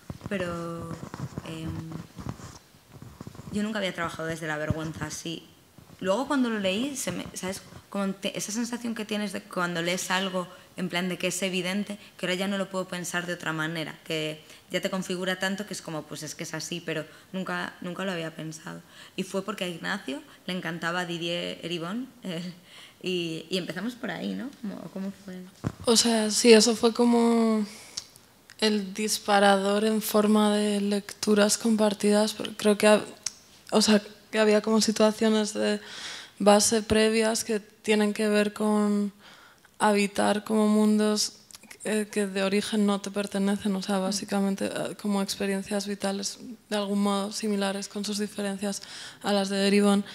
yo nunca había trabajado desde la vergüenza así. Luego cuando lo leí, ¿sabes? Como esa sensación que tienes de cuando lees algo en plan de que es evidente, que ahora ya no lo puedo pensar de otra manera, que ya te configura tanto que es como, pues es que es así, pero nunca lo había pensado. Y fue porque a Ignacio le encantaba Didier Eribon, y empezamos por ahí, ¿no? ¿Cómo fue? O sea, sí, eso fue como el disparador en forma de lecturas compartidas, pero creo que, que había como situaciones de base previas que tienen que ver con habitar como mundos que de origen no te pertenecen, o sea, básicamente como experiencias vitales de algún modo similares con sus diferencias a las de Eribon.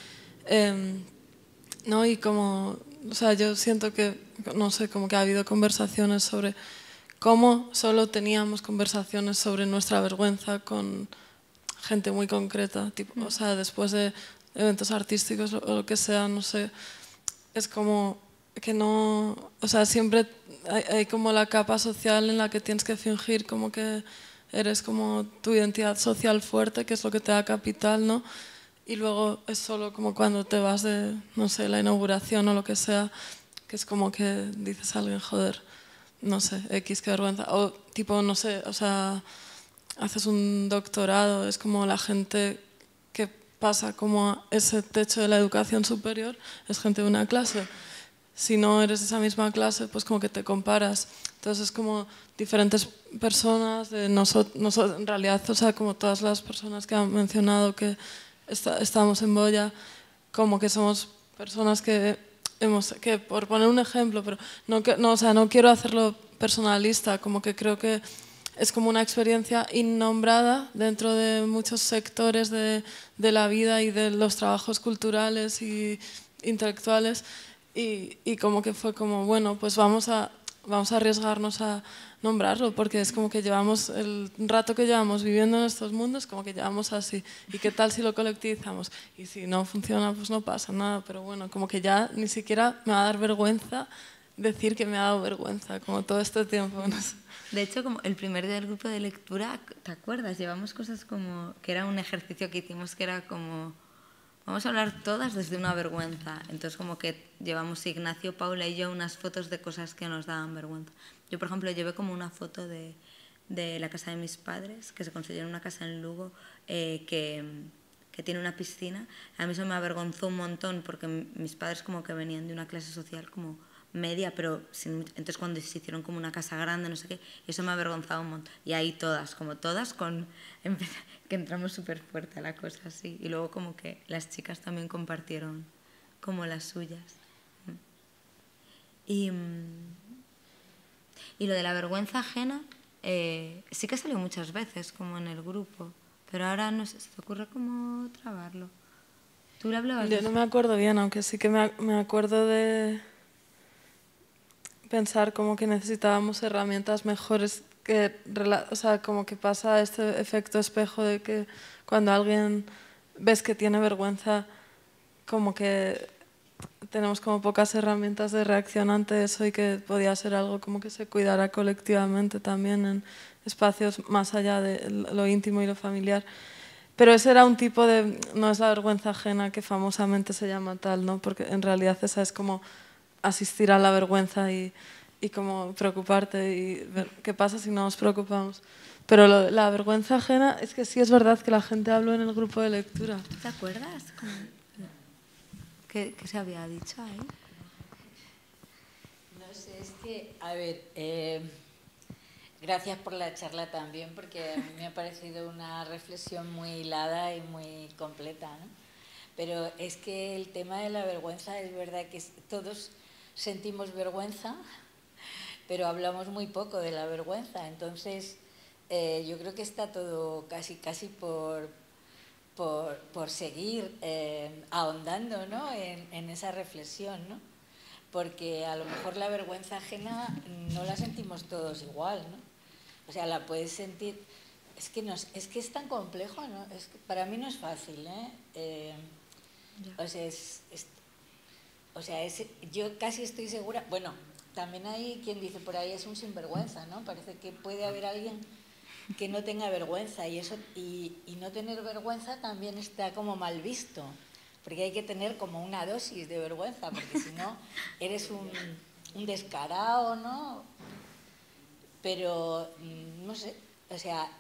¿No? Y como, o sea, yo siento que, no sé, como que ha habido conversaciones sobre cómo solo teníamos conversaciones sobre nuestra vergüenza con gente muy concreta, tipo, o sea, después de eventos artísticos o lo que sea, no sé, es como que no, o sea, siempre hay como la capa social en la que tienes que fingir como que eres como tu identidad social fuerte, que es lo que te da capital, ¿no? Y luego es solo como cuando te vas de, no sé, la inauguración o lo que sea, que es como que dices a alguien, joder, no sé, X, qué vergüenza. O tipo, no sé, o sea, haces un doctorado, es como la gente que pasa como a ese techo de la educación superior, es gente de una clase. Si no eres de esa misma clase, pues como que te comparas. Entonces es como diferentes personas, de nosotros, en realidad, o sea, como todas las personas que han mencionado que estamos en Boya, como que somos personas que por poner un ejemplo, pero o sea, no quiero hacerlo personalista, como que creo que es como una experiencia innombrada dentro de muchos sectores de la vida y de los trabajos culturales y intelectuales, y como que fue como, bueno, pues vamos a arriesgarnos a nombrarlo, porque es como que llevamos el rato que llevamos viviendo en estos mundos, como que llevamos así. ¿Y qué tal si lo colectivizamos? Y si no funciona, pues no pasa nada, pero bueno, como que ya ni siquiera me va a dar vergüenza decir que me ha dado vergüenza, como todo este tiempo. No sé. De hecho, como el primer día del grupo de lectura, ¿te acuerdas? Llevamos cosas como, que era un ejercicio que hicimos que era como, vamos a hablar todas desde una vergüenza. Entonces como que llevamos Ignacio, Paula y yo unas fotos de cosas que nos daban vergüenza. Yo, por ejemplo, llevé como una foto de la casa de mis padres, que se construyó en una casa en Lugo, que tiene una piscina. A mí eso me avergonzó un montón porque mis padres como que venían de una clase social como media, pero entonces cuando se hicieron como una casa grande, no sé qué, eso me ha avergonzado un montón. Y ahí todas, que entramos súper fuerte a la cosa así. Y luego como que las chicas también compartieron como las suyas. Y lo de la vergüenza ajena sí que salió muchas veces como en el grupo, pero ahora no sé, ¿se te ocurre cómo trabarlo? ¿Tú le hablabas? Yo no me acuerdo bien, aunque sí que me acuerdo de pensar como que necesitábamos herramientas mejores, o sea, como que pasa este efecto espejo de que cuando alguien ves que tiene vergüenza, como que tenemos como pocas herramientas de reacción ante eso y que podía ser algo como que se cuidara colectivamente también en espacios más allá de lo íntimo y lo familiar. Pero ese era un tipo de, no es la vergüenza ajena que famosamente se llama tal, ¿no? Porque en realidad esa es como asistir a la vergüenza y como preocuparte y ver qué pasa si no nos preocupamos. Pero la vergüenza ajena es que sí es verdad que la gente habló en el grupo de lectura. ¿Te acuerdas? ¿Qué se había dicho ahí? No sé, es que, a ver, gracias por la charla también, porque a mí me ha parecido una reflexión muy hilada y muy completa, ¿no? Pero es que el tema de la vergüenza, es verdad que todos sentimos vergüenza, pero hablamos muy poco de la vergüenza. Entonces, yo creo que está todo casi por seguir ahondando, ¿no? en esa reflexión, ¿no? Porque a lo mejor la vergüenza ajena no la sentimos todos igual, ¿no? O sea, la puedes sentir... Es que es tan complejo, ¿no? Para mí no es fácil, ¿eh? O sea, yo casi estoy segura... Bueno, también hay quien dice por ahí es un sinvergüenza, ¿no? Parece que puede haber alguien que no tenga vergüenza y no tener vergüenza también está como mal visto, porque hay que tener como una dosis de vergüenza, porque si no eres un descarado, ¿no? Pero no sé, o sea,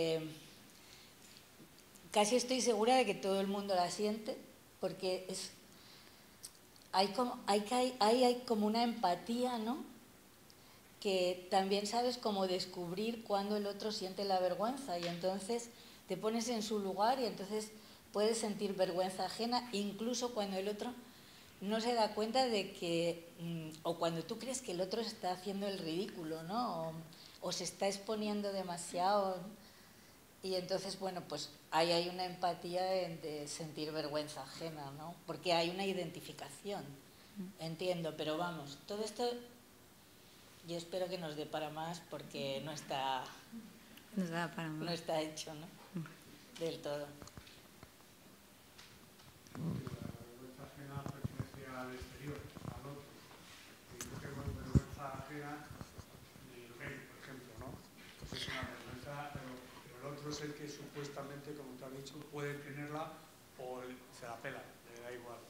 casi estoy segura de que todo el mundo la siente, porque hay como una empatía, ¿no? Que también sabes cómo descubrir cuándo el otro siente la vergüenza y entonces te pones en su lugar y entonces puedes sentir vergüenza ajena incluso cuando el otro no se da cuenta de que, o cuando tú crees que el otro está haciendo el ridículo, ¿no? O se está exponiendo demasiado. Y entonces, bueno, pues ahí hay una empatía de sentir vergüenza ajena, ¿no? Porque hay una identificación, entiendo, pero vamos, todo esto... Yo espero que nos dé para más porque no está hecho, ¿no? Del todo. La vergüenza ajena pertenece al exterior, al otro. Y yo tengo vergüenza ajena del rey, por ejemplo, ¿no? Pues es una vergüenza, pero el otro es el que supuestamente, como te has dicho, puede tenerla o se la pela, le da igual.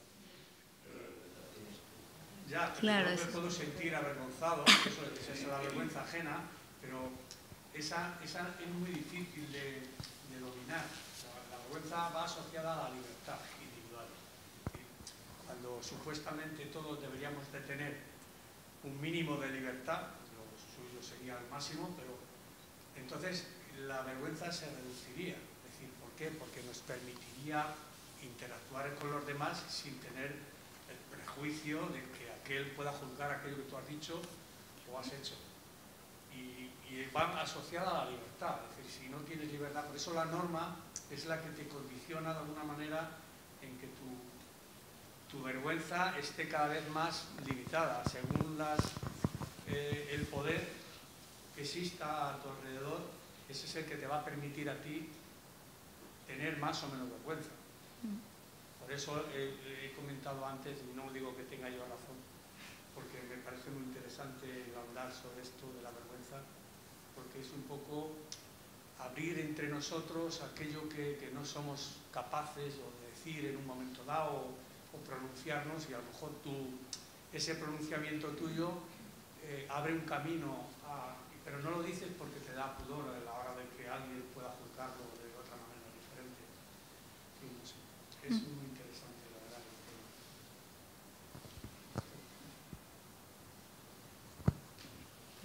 Ya, claro, yo me puedo sentir avergonzado, eso es la vergüenza ajena, pero esa es muy difícil de dominar. La vergüenza va asociada a la libertad individual. Cuando supuestamente todos deberíamos de tener un mínimo de libertad, lo suyo sería el máximo, pero entonces la vergüenza se reduciría. Es decir, ¿por qué? Porque nos permitiría interactuar con los demás sin tener el prejuicio de que aquel pueda juzgar aquello que tú has dicho o has hecho. Y van asociadas a la libertad, es decir, si no tienes libertad, por eso la norma es la que te condiciona de alguna manera en que tu vergüenza esté cada vez más limitada, según el poder que exista a tu alrededor, ese es el que te va a permitir a ti tener más o menos vergüenza. Por eso he comentado antes, y no digo que tenga yo razón, porque me parece muy interesante hablar sobre esto de la vergüenza, porque es un poco abrir entre nosotros aquello que no somos capaces o de decir en un momento dado o pronunciarnos, y a lo mejor ese pronunciamiento tuyo abre un camino, pero no lo dices porque te da pudor a la hora de que alguien pueda juzgarlo de otra manera diferente. Sí, no sé. Es muy interesante, la verdad.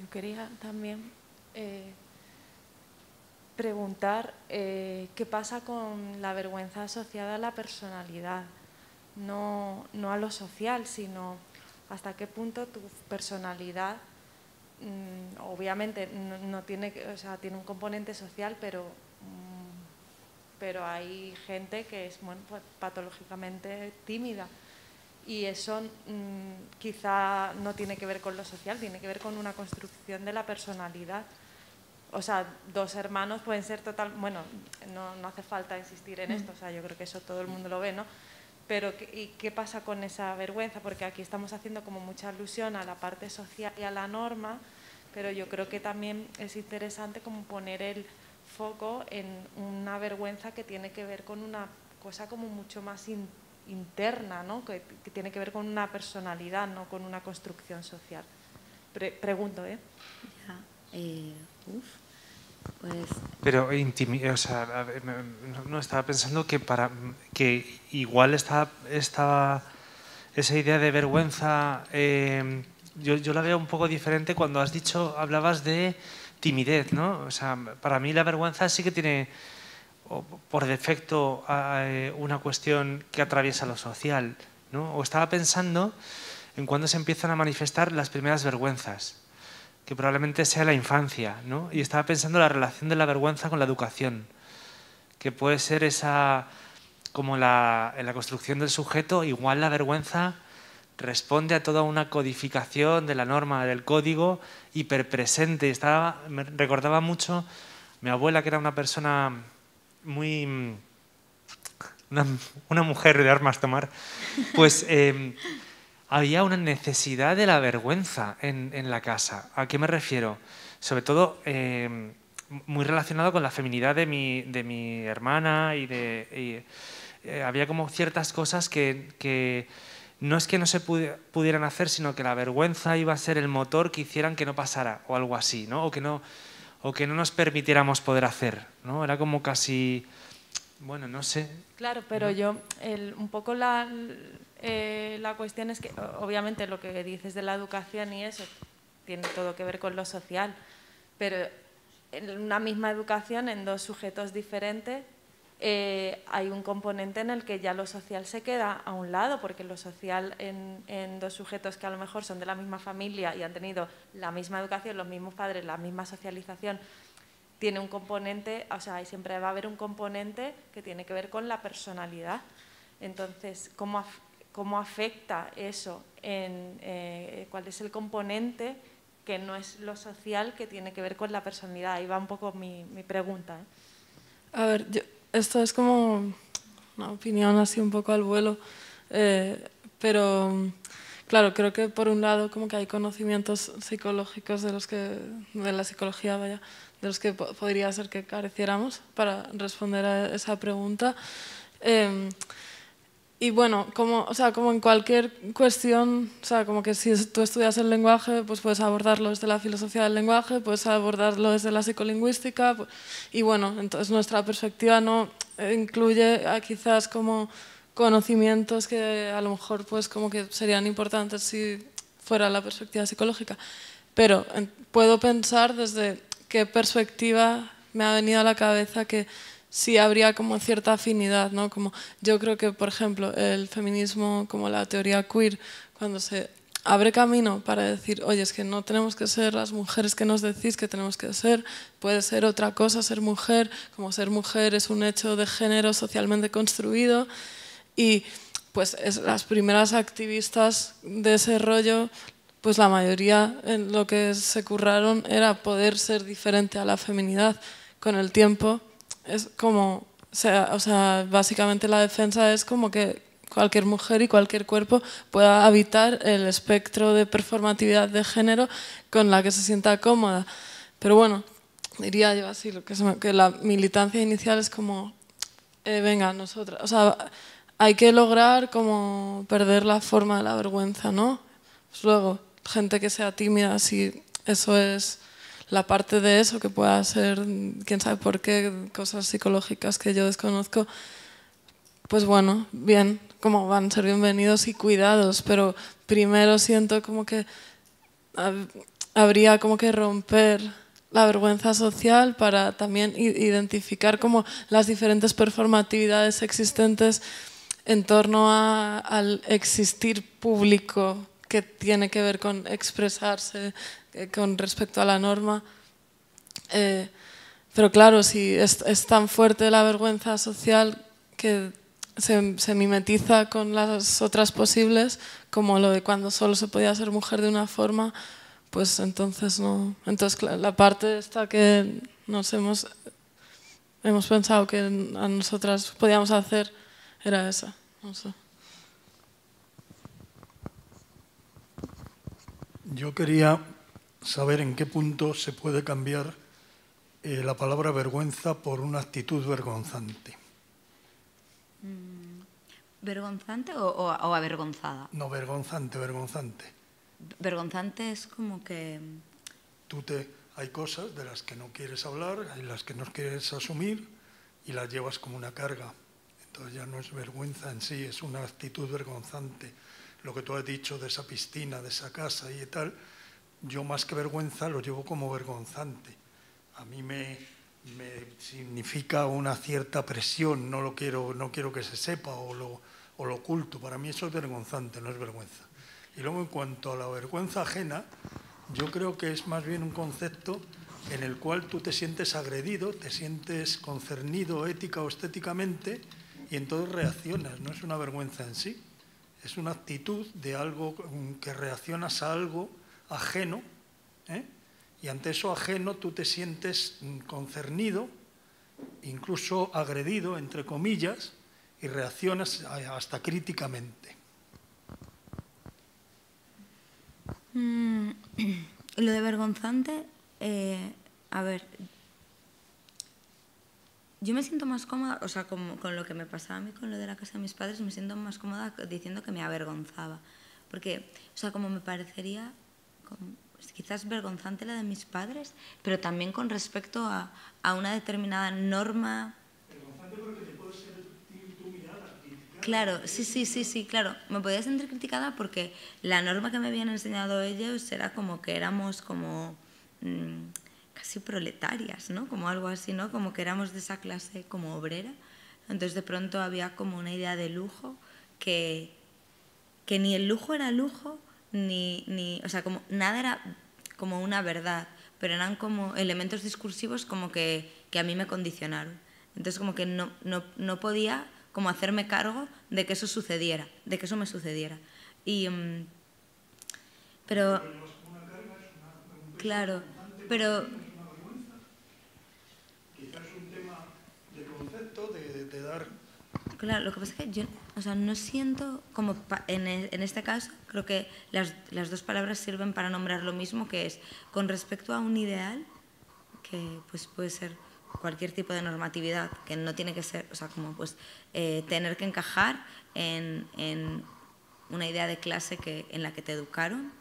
quería también preguntar qué pasa con la vergüenza asociada a la personalidad, no a lo social, sino hasta qué punto tu personalidad, obviamente no tiene, o sea, tiene un componente social, pero hay gente que es, bueno, pues, patológicamente tímida. Y eso quizá no tiene que ver con lo social, tiene que ver con una construcción de la personalidad. O sea, dos hermanos pueden ser bueno, no hace falta insistir en esto, o sea, yo creo que eso todo el mundo lo ve, ¿no? Pero ¿y qué pasa con esa vergüenza? Porque aquí estamos haciendo como mucha alusión a la parte social y a la norma, pero yo creo que también es interesante como poner el foco en una vergüenza que tiene que ver con una cosa como mucho más interna, ¿no? Que tiene que ver con una personalidad, no con una construcción social. Pregunto, ¿eh? Pues... Pero o sea, no estaba pensando que igual estaba esa idea de vergüenza, yo la veo un poco diferente cuando hablabas de timidez, ¿no? O sea, para mí la vergüenza sí que tiene por defecto una cuestión que atraviesa lo social, ¿no? O estaba pensando en cuándo se empiezan a manifestar las primeras vergüenzas, que probablemente sea la infancia, ¿no? Y estaba pensando en la relación de la vergüenza con la educación, que puede ser esa, como en la construcción del sujeto, igual la vergüenza responde a toda una codificación de la norma, del código hiperpresente. Me recordaba mucho mi abuela, que era una persona muy... una mujer de armas tomar, pues... había una necesidad de la vergüenza en la casa. ¿A qué me refiero? Sobre todo muy relacionado con la feminidad de mi hermana y había como ciertas cosas que no es que no se pudieran hacer, sino que la vergüenza iba a ser el motor que hicieran que no pasara o algo así, ¿no? O que no nos permitiéramos poder hacer, ¿no? Era como casi... Bueno, no sé. Claro, pero yo, un poco la cuestión es que, obviamente, lo que dices de la educación y eso tiene todo que ver con lo social, pero en una misma educación, en dos sujetos diferentes, hay un componente en el que ya lo social se queda a un lado, porque lo social en dos sujetos que a lo mejor son de la misma familia y han tenido la misma educación, los mismos padres, la misma socialización, tiene un componente, o sea, siempre va a haber un componente que tiene que ver con la personalidad. Entonces, ¿cómo afecta eso? ¿Cuál es el componente que no es lo social, que tiene que ver con la personalidad? Ahí va un poco mi pregunta, ¿eh? A ver, esto es como una opinión así un poco al vuelo, pero claro, creo que por un lado como que hay conocimientos psicológicos de la psicología, vaya, de los que podría ser que careciéramos para responder a esa pregunta. Y bueno, como en cualquier cuestión, o sea, como que si tú estudias el lenguaje, pues puedes abordarlo desde la filosofía del lenguaje, puedes abordarlo desde la psicolingüística, y bueno, entonces nuestra perspectiva no incluye quizás como conocimientos que a lo mejor pues como que serían importantes si fuera la perspectiva psicológica. Pero puedo pensar desde qué perspectiva me ha venido a la cabeza que sí habría como cierta afinidad, ¿no? Como yo creo que, por ejemplo, el feminismo, como la teoría queer, cuando se abre camino para decir, oye, es que no tenemos que ser las mujeres que nos decís que tenemos que ser, puede ser otra cosa ser mujer, como ser mujer es un hecho de género socialmente construido, y pues las primeras activistas de ese rollo, pues la mayoría en lo que se curraron era poder ser diferente a la feminidad. Con el tiempo es como, o sea, básicamente la defensa es como que cualquier mujer y cualquier cuerpo pueda habitar el espectro de performatividad de género con la que se sienta cómoda. Pero bueno, diría yo así, que la militancia inicial es como, venga, nosotras, o sea, hay que lograr como perder la forma de la vergüenza, ¿no? Pues luego, gente que sea tímida, si eso es la parte de eso, que pueda ser, quién sabe por qué, cosas psicológicas que yo desconozco, pues bueno, bien, como van a ser bienvenidos y cuidados, pero primero siento como que habría como que romper la vergüenza social para también identificar como las diferentes performatividades existentes en torno al existir público que tiene que ver con expresarse con respecto a la norma. Pero claro, si es tan fuerte la vergüenza social que se mimetiza con las otras posibles, como lo de cuando solo se podía ser mujer de una forma, pues entonces no. Entonces la parte esta que nos hemos pensado que a nosotras podíamos hacer era esa. No sé. Yo quería saber en qué punto se puede cambiar la palabra vergüenza por una actitud vergonzante. ¿Vergonzante o avergonzada? No, vergonzante. Vergonzante es como que... Hay cosas de las que no quieres hablar, hay las que no quieres asumir y las llevas como una carga. Entonces ya no es vergüenza en sí, es una actitud vergonzante. Lo que tú has dicho de esa piscina, de esa casa y tal, yo más que vergüenza lo llevo como vergonzante. A mí me significa una cierta presión, no quiero que se sepa o lo oculto. Para mí eso es vergonzante, no es vergüenza. Y luego en cuanto a la vergüenza ajena, yo creo que es más bien un concepto en el cual tú te sientes agredido, te sientes concernido ética o estéticamente y entonces reaccionas. No es una vergüenza en sí, es una actitud de algo que reaccionas a algo ajeno, y ante eso ajeno tú te sientes concernido, incluso agredido, entre comillas, y reaccionas hasta críticamente. Lo de vergonzante, a ver, yo me siento más cómoda, o sea, con lo que me pasaba a mí con lo de la casa de mis padres, me siento más cómoda diciendo que me avergonzaba, porque, o sea, como me parecería quizás vergonzante la de mis padres, pero también con respecto a una determinada norma. Vergonzante porque te puedes sentir tu mirada criticada. Claro, sí, claro. Me podía sentir criticada porque la norma que me habían enseñado ellos era como que éramos como casi proletarias, ¿no? Como algo así, ¿no? Como que éramos de esa clase como obrera. Entonces de pronto había como una idea de lujo que ni el lujo era lujo, ni, o sea, como nada era como una verdad, pero eran como elementos discursivos como que a mí me condicionaron. Entonces como que no podía como hacerme cargo de que eso sucediera, de que eso me sucediera. Pero claro, pero quizás es un tema de concepto, de dar... Claro, lo que pasa es que yo, o sea, no siento como en este caso, creo que las dos palabras sirven para nombrar lo mismo, que es con respecto a un ideal, que pues puede ser cualquier tipo de normatividad, que no tiene que ser, o sea, como pues tener que encajar en una idea de clase en la que te educaron,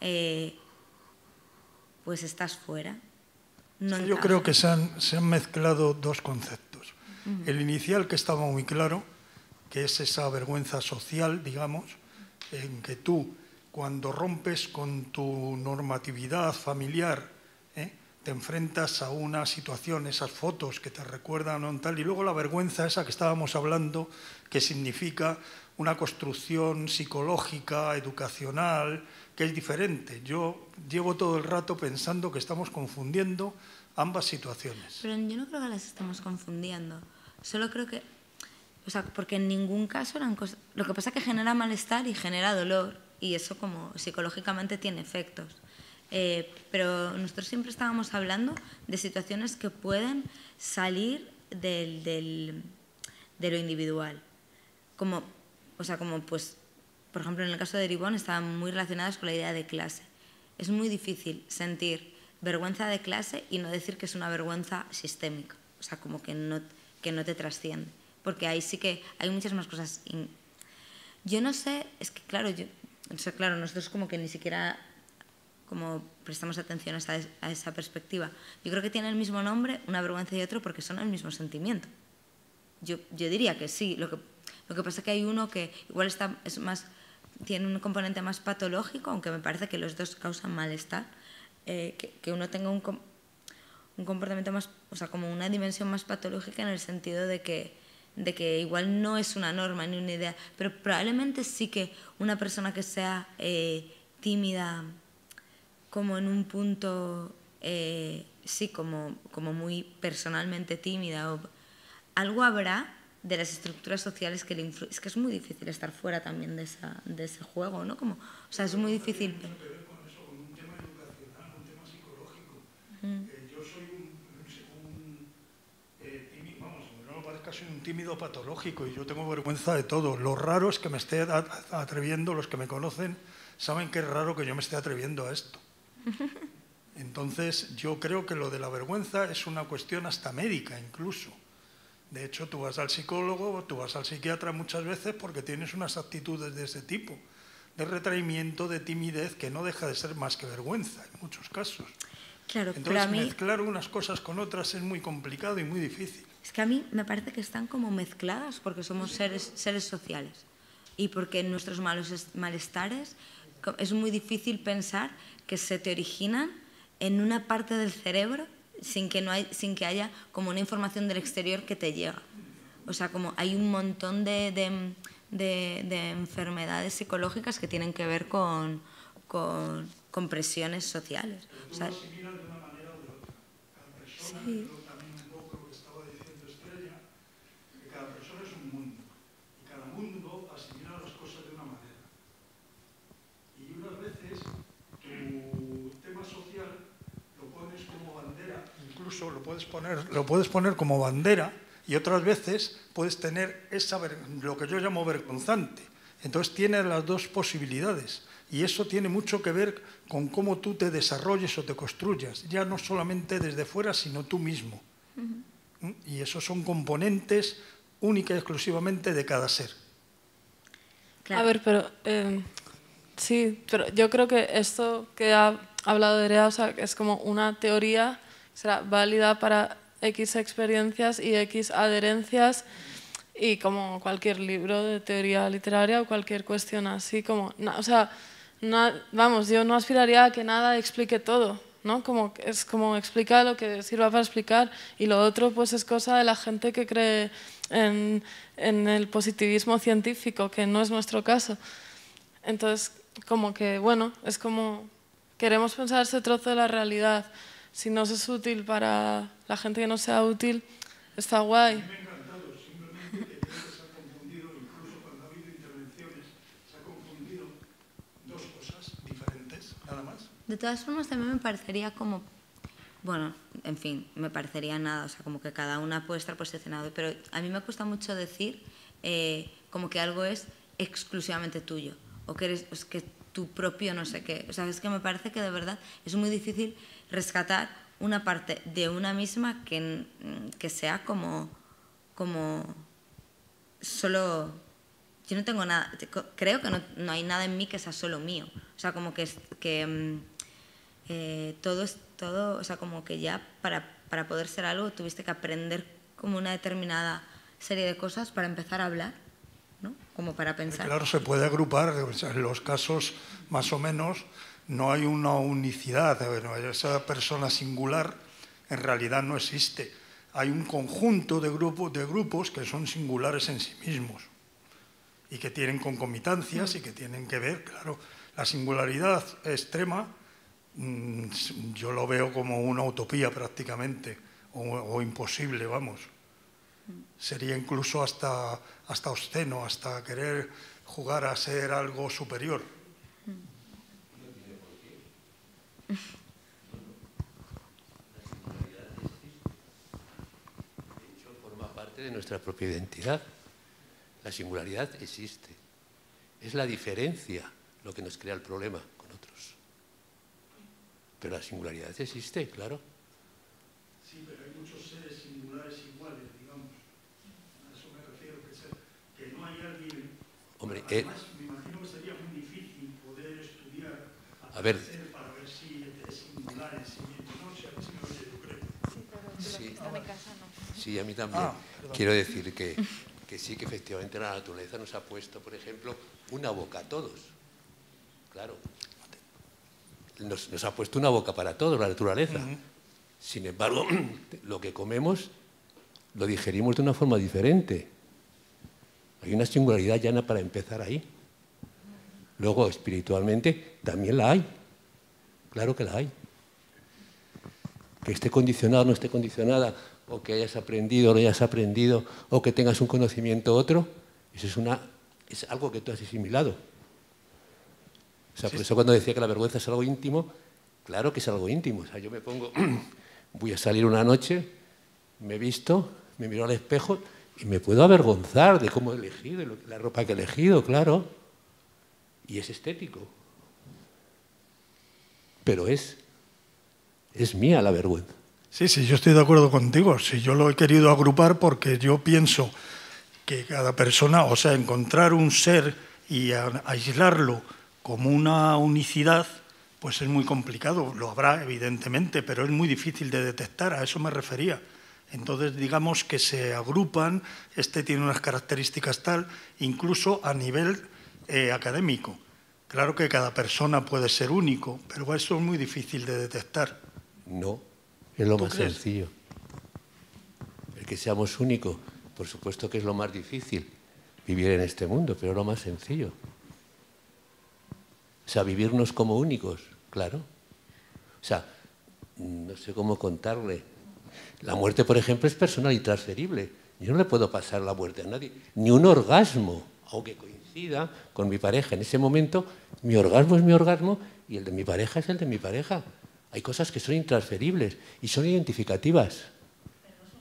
pues estás fuera. No sí, yo creo que se han mezclado dos conceptos. El inicial, que estaba muy claro, que es esa vergüenza social, digamos, en que tú, cuando rompes con tu normatividad familiar, te enfrentas a una situación, esas fotos que te recuerdan o tal, y luego la vergüenza esa que estábamos hablando, que significa una construcción psicológica, educacional, que es diferente. Yo llevo todo el rato pensando que estamos confundiendo ambas situaciones. Pero yo no creo que las estemos confundiendo. Solo creo que, o sea, porque en ningún caso eran cosas... Lo que pasa es que genera malestar y genera dolor, y eso como psicológicamente tiene efectos. Pero nosotros siempre estábamos hablando de situaciones que pueden salir de lo individual. Como, o sea, como pues, por ejemplo, en el caso de Ribón estaban muy relacionadas con la idea de clase. Es muy difícil sentir vergüenza de clase y no decir que es una vergüenza sistémica, o sea, como que no te trasciende, porque ahí sí que hay muchas más cosas. Yo no sé, es que claro, claro, nosotros como que ni siquiera como prestamos atención a esa perspectiva. Yo creo que tiene el mismo nombre, una vergüenza y otro, porque son el mismo sentimiento. Yo diría que sí, lo que pasa es que hay uno que igual tiene un componente más patológico, aunque me parece que los dos causan malestar. que uno tenga un comportamiento más, o sea, como una dimensión más patológica en el sentido de que igual no es una norma ni una idea, pero probablemente sí que una persona que sea tímida, como en un punto, sí, como muy personalmente tímida, algo habrá de las estructuras sociales que le influyen. Es que es muy difícil estar fuera también de ese juego, ¿no? Como, o sea, es muy difícil. Tiene que ver con eso, con un tema educacional, un tema psicológico. Yo soy tímido, vamos, no me parezca, soy un tímido patológico y yo tengo vergüenza de todo. Lo raro es que me esté atreviendo, los que me conocen saben que es raro que yo me esté atreviendo a esto. Entonces, yo creo que lo de la vergüenza es una cuestión hasta médica incluso. De hecho, tú vas al psicólogo, tú vas al psiquiatra muchas veces porque tienes unas actitudes de ese tipo, de retraimiento, de timidez, que no deja de ser más que vergüenza en muchos casos. Claro, entonces, pero a mí, mezclar unas cosas con otras es muy complicado y muy difícil. Es que a mí me parece que están como mezcladas porque somos seres sociales y porque nuestros malestares es muy difícil pensar que se te originan en una parte del cerebro sin que haya como una información del exterior que te llega. O sea, como hay un montón de enfermedades psicológicas que tienen que ver con presiones sociales. O sea, asimila de una manera o de otra. Cada persona, sí. también un poco lo que estaba diciendo Estrella, que cada persona es un mundo y cada mundo asimila las cosas de una manera. Y unas veces tu tema social lo pones como bandera, incluso lo puedes poner como bandera, y otras veces puedes tener lo que yo llamo vergonzante. Entonces tienes las dos posibilidades. Y eso tiene mucho que ver con cómo tú te desarrolles o te construyas, ya no solamente desde fuera, sino tú mismo. Y esos son componentes única y exclusivamente de cada ser. Claro. A ver, pero sí, pero yo creo que esto que ha hablado de Nerea, o sea, es como una teoría que será válida para X experiencias y X adherencias, y como cualquier libro de teoría literaria o cualquier cuestión así, como, o sea, vamos, yo no aspiraría a que nada explique todo, ¿no? Es como explica lo que sirva para explicar, y lo otro pues es cosa de la gente que cree en el positivismo científico, que no es nuestro caso. Entonces, como que, bueno, es como queremos pensar ese trozo de la realidad. Si nos es útil para la gente que no sea útil, está guay. Me ha encantado, simplemente que creo que se ha confundido, incluso cuando ha habido intervenciones, se ha confundido dos cosas diferentes, nada más. De todas formas, también me parecería como, bueno, en fin, me parecería nada, o sea, como que cada una puede estar posicionada, pero a mí me cuesta mucho decir como que algo es exclusivamente tuyo, o que eres que tu propio no sé qué. O sea, es que me parece que de verdad es muy difícil rescatar una parte de una misma que sea como solo... Yo no tengo nada, creo que no hay nada en mí que sea solo mío. O sea, como que todo es todo, o sea, como que ya para poder ser algo tuviste que aprender como una determinada serie de cosas para empezar a hablar, ¿no? Como para pensar. Claro, se puede agrupar, en los casos más o menos no hay una unicidad, esa persona singular en realidad no existe. Hay un conjunto de grupos que son singulares en sí mismos y que tienen concomitancias y que tienen que ver, claro, la singularidad extrema yo lo veo como una utopía prácticamente, o imposible, vamos. Sería incluso hasta obsceno, hasta querer jugar a ser algo superior. De hecho, forma parte de nuestra propia identidad. La singularidad existe. Es la diferencia lo que nos crea el problema con otros. Pero la singularidad existe, claro. Sí, pero hay muchos seres singulares iguales, digamos. A eso me refiero, que no hay alguien... Hombre, además, me imagino que sería muy difícil poder estudiar a ver, para ver si es singular en sí mismo. No sé, a ver si me oye, yo creo. Sí, pero los que están en casa no. Sí, a mí también. Quiero decir que sí, que efectivamente la naturaleza nos ha puesto, por ejemplo, una boca a todos. Claro. nos ha puesto una boca para todo, la naturaleza. Sin embargo, lo que comemos lo digerimos de una forma diferente. Hay una singularidad ya para empezar ahí. Luego, espiritualmente, también la hay. Claro que la hay. Que esté condicionado o no esté condicionada, o que hayas aprendido o no hayas aprendido, o que tengas un conocimiento otro, eso es algo que tú has asimilado. O sea, por eso cuando decía que la vergüenza es algo íntimo, claro que es algo íntimo. O sea, yo me pongo, voy a salir una noche, me visto, me miro al espejo y me puedo avergonzar de cómo he elegido, la ropa que he elegido, claro. Y es estético. Pero es mía la vergüenza. Sí, yo estoy de acuerdo contigo. Sí, yo lo he querido agrupar porque yo pienso que cada persona, o sea, encontrar un ser y aislarlo como una unicidad, pues es muy complicado. Lo habrá, evidentemente, pero es muy difícil de detectar, a eso me refería. Entonces, digamos que se agrupan, este tiene unas características tal, incluso a nivel académico. Claro que cada persona puede ser único, pero eso es muy difícil de detectar. No, es lo más sencillo. El que seamos únicos, por supuesto que es lo más difícil, vivir en este mundo, pero es lo más sencillo. O sea, vivirnos como únicos, claro. O sea, no sé cómo contarle. La muerte, por ejemplo, es personal y transferible. Yo no le puedo pasar la muerte a nadie. Ni un orgasmo, aunque coincida con mi pareja. En ese momento, mi orgasmo es mi orgasmo y el de mi pareja es el de mi pareja. Hay cosas que son intransferibles y son identificativas. Pero no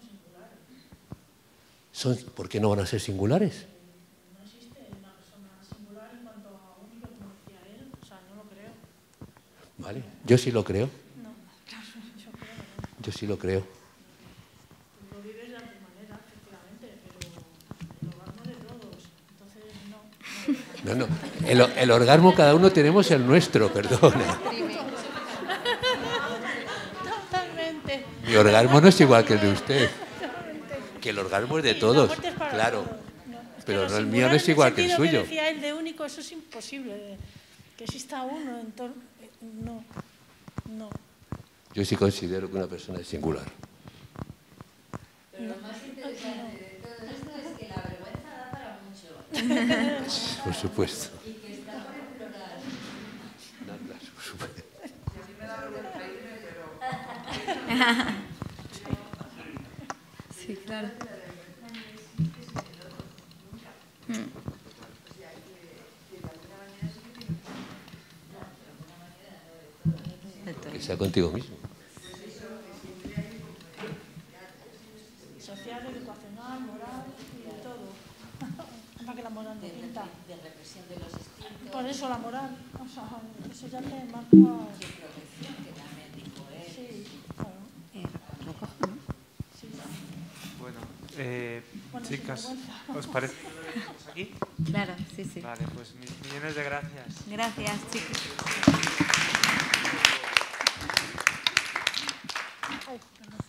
son singulares. ¿Por qué no van a ser singulares? No existe una persona singular en cuanto a único, como decía él. O sea, no lo creo. Vale, yo sí lo creo. No, claro, yo creo. ¿No? Yo sí lo creo. Tú lo vives de alguna manera, efectivamente, pero el orgasmo de todos. Entonces, no. No, el orgasmo cada uno tenemos el nuestro, perdona. Totalmente. Mi orgasmo no es igual que el de usted. Que el orgasmo es de todos, claro. Pero no, el mío no es igual que el suyo. Que decía él de único, eso es imposible. Que exista uno en torno. No. Yo sí considero que una persona es singular. Pero lo más interesante de todo esto es que la vergüenza da para mucho. Por supuesto. Y que está por explorar. Por supuesto. Y a mí me da vergüenza irme, pero... Sí, claro. Que sea contigo mismo. Social, educacional, moral y de todo. Para que la moral no pinta. De represión de los instintos. Por eso la moral. O sea, eso ya te marca. De protección, que también dijo él. Sí, claro. Bueno, chicas, ¿os parece que lo dejamos aquí? Claro, sí. Vale, pues millones de gracias. Gracias, chicos. Ay,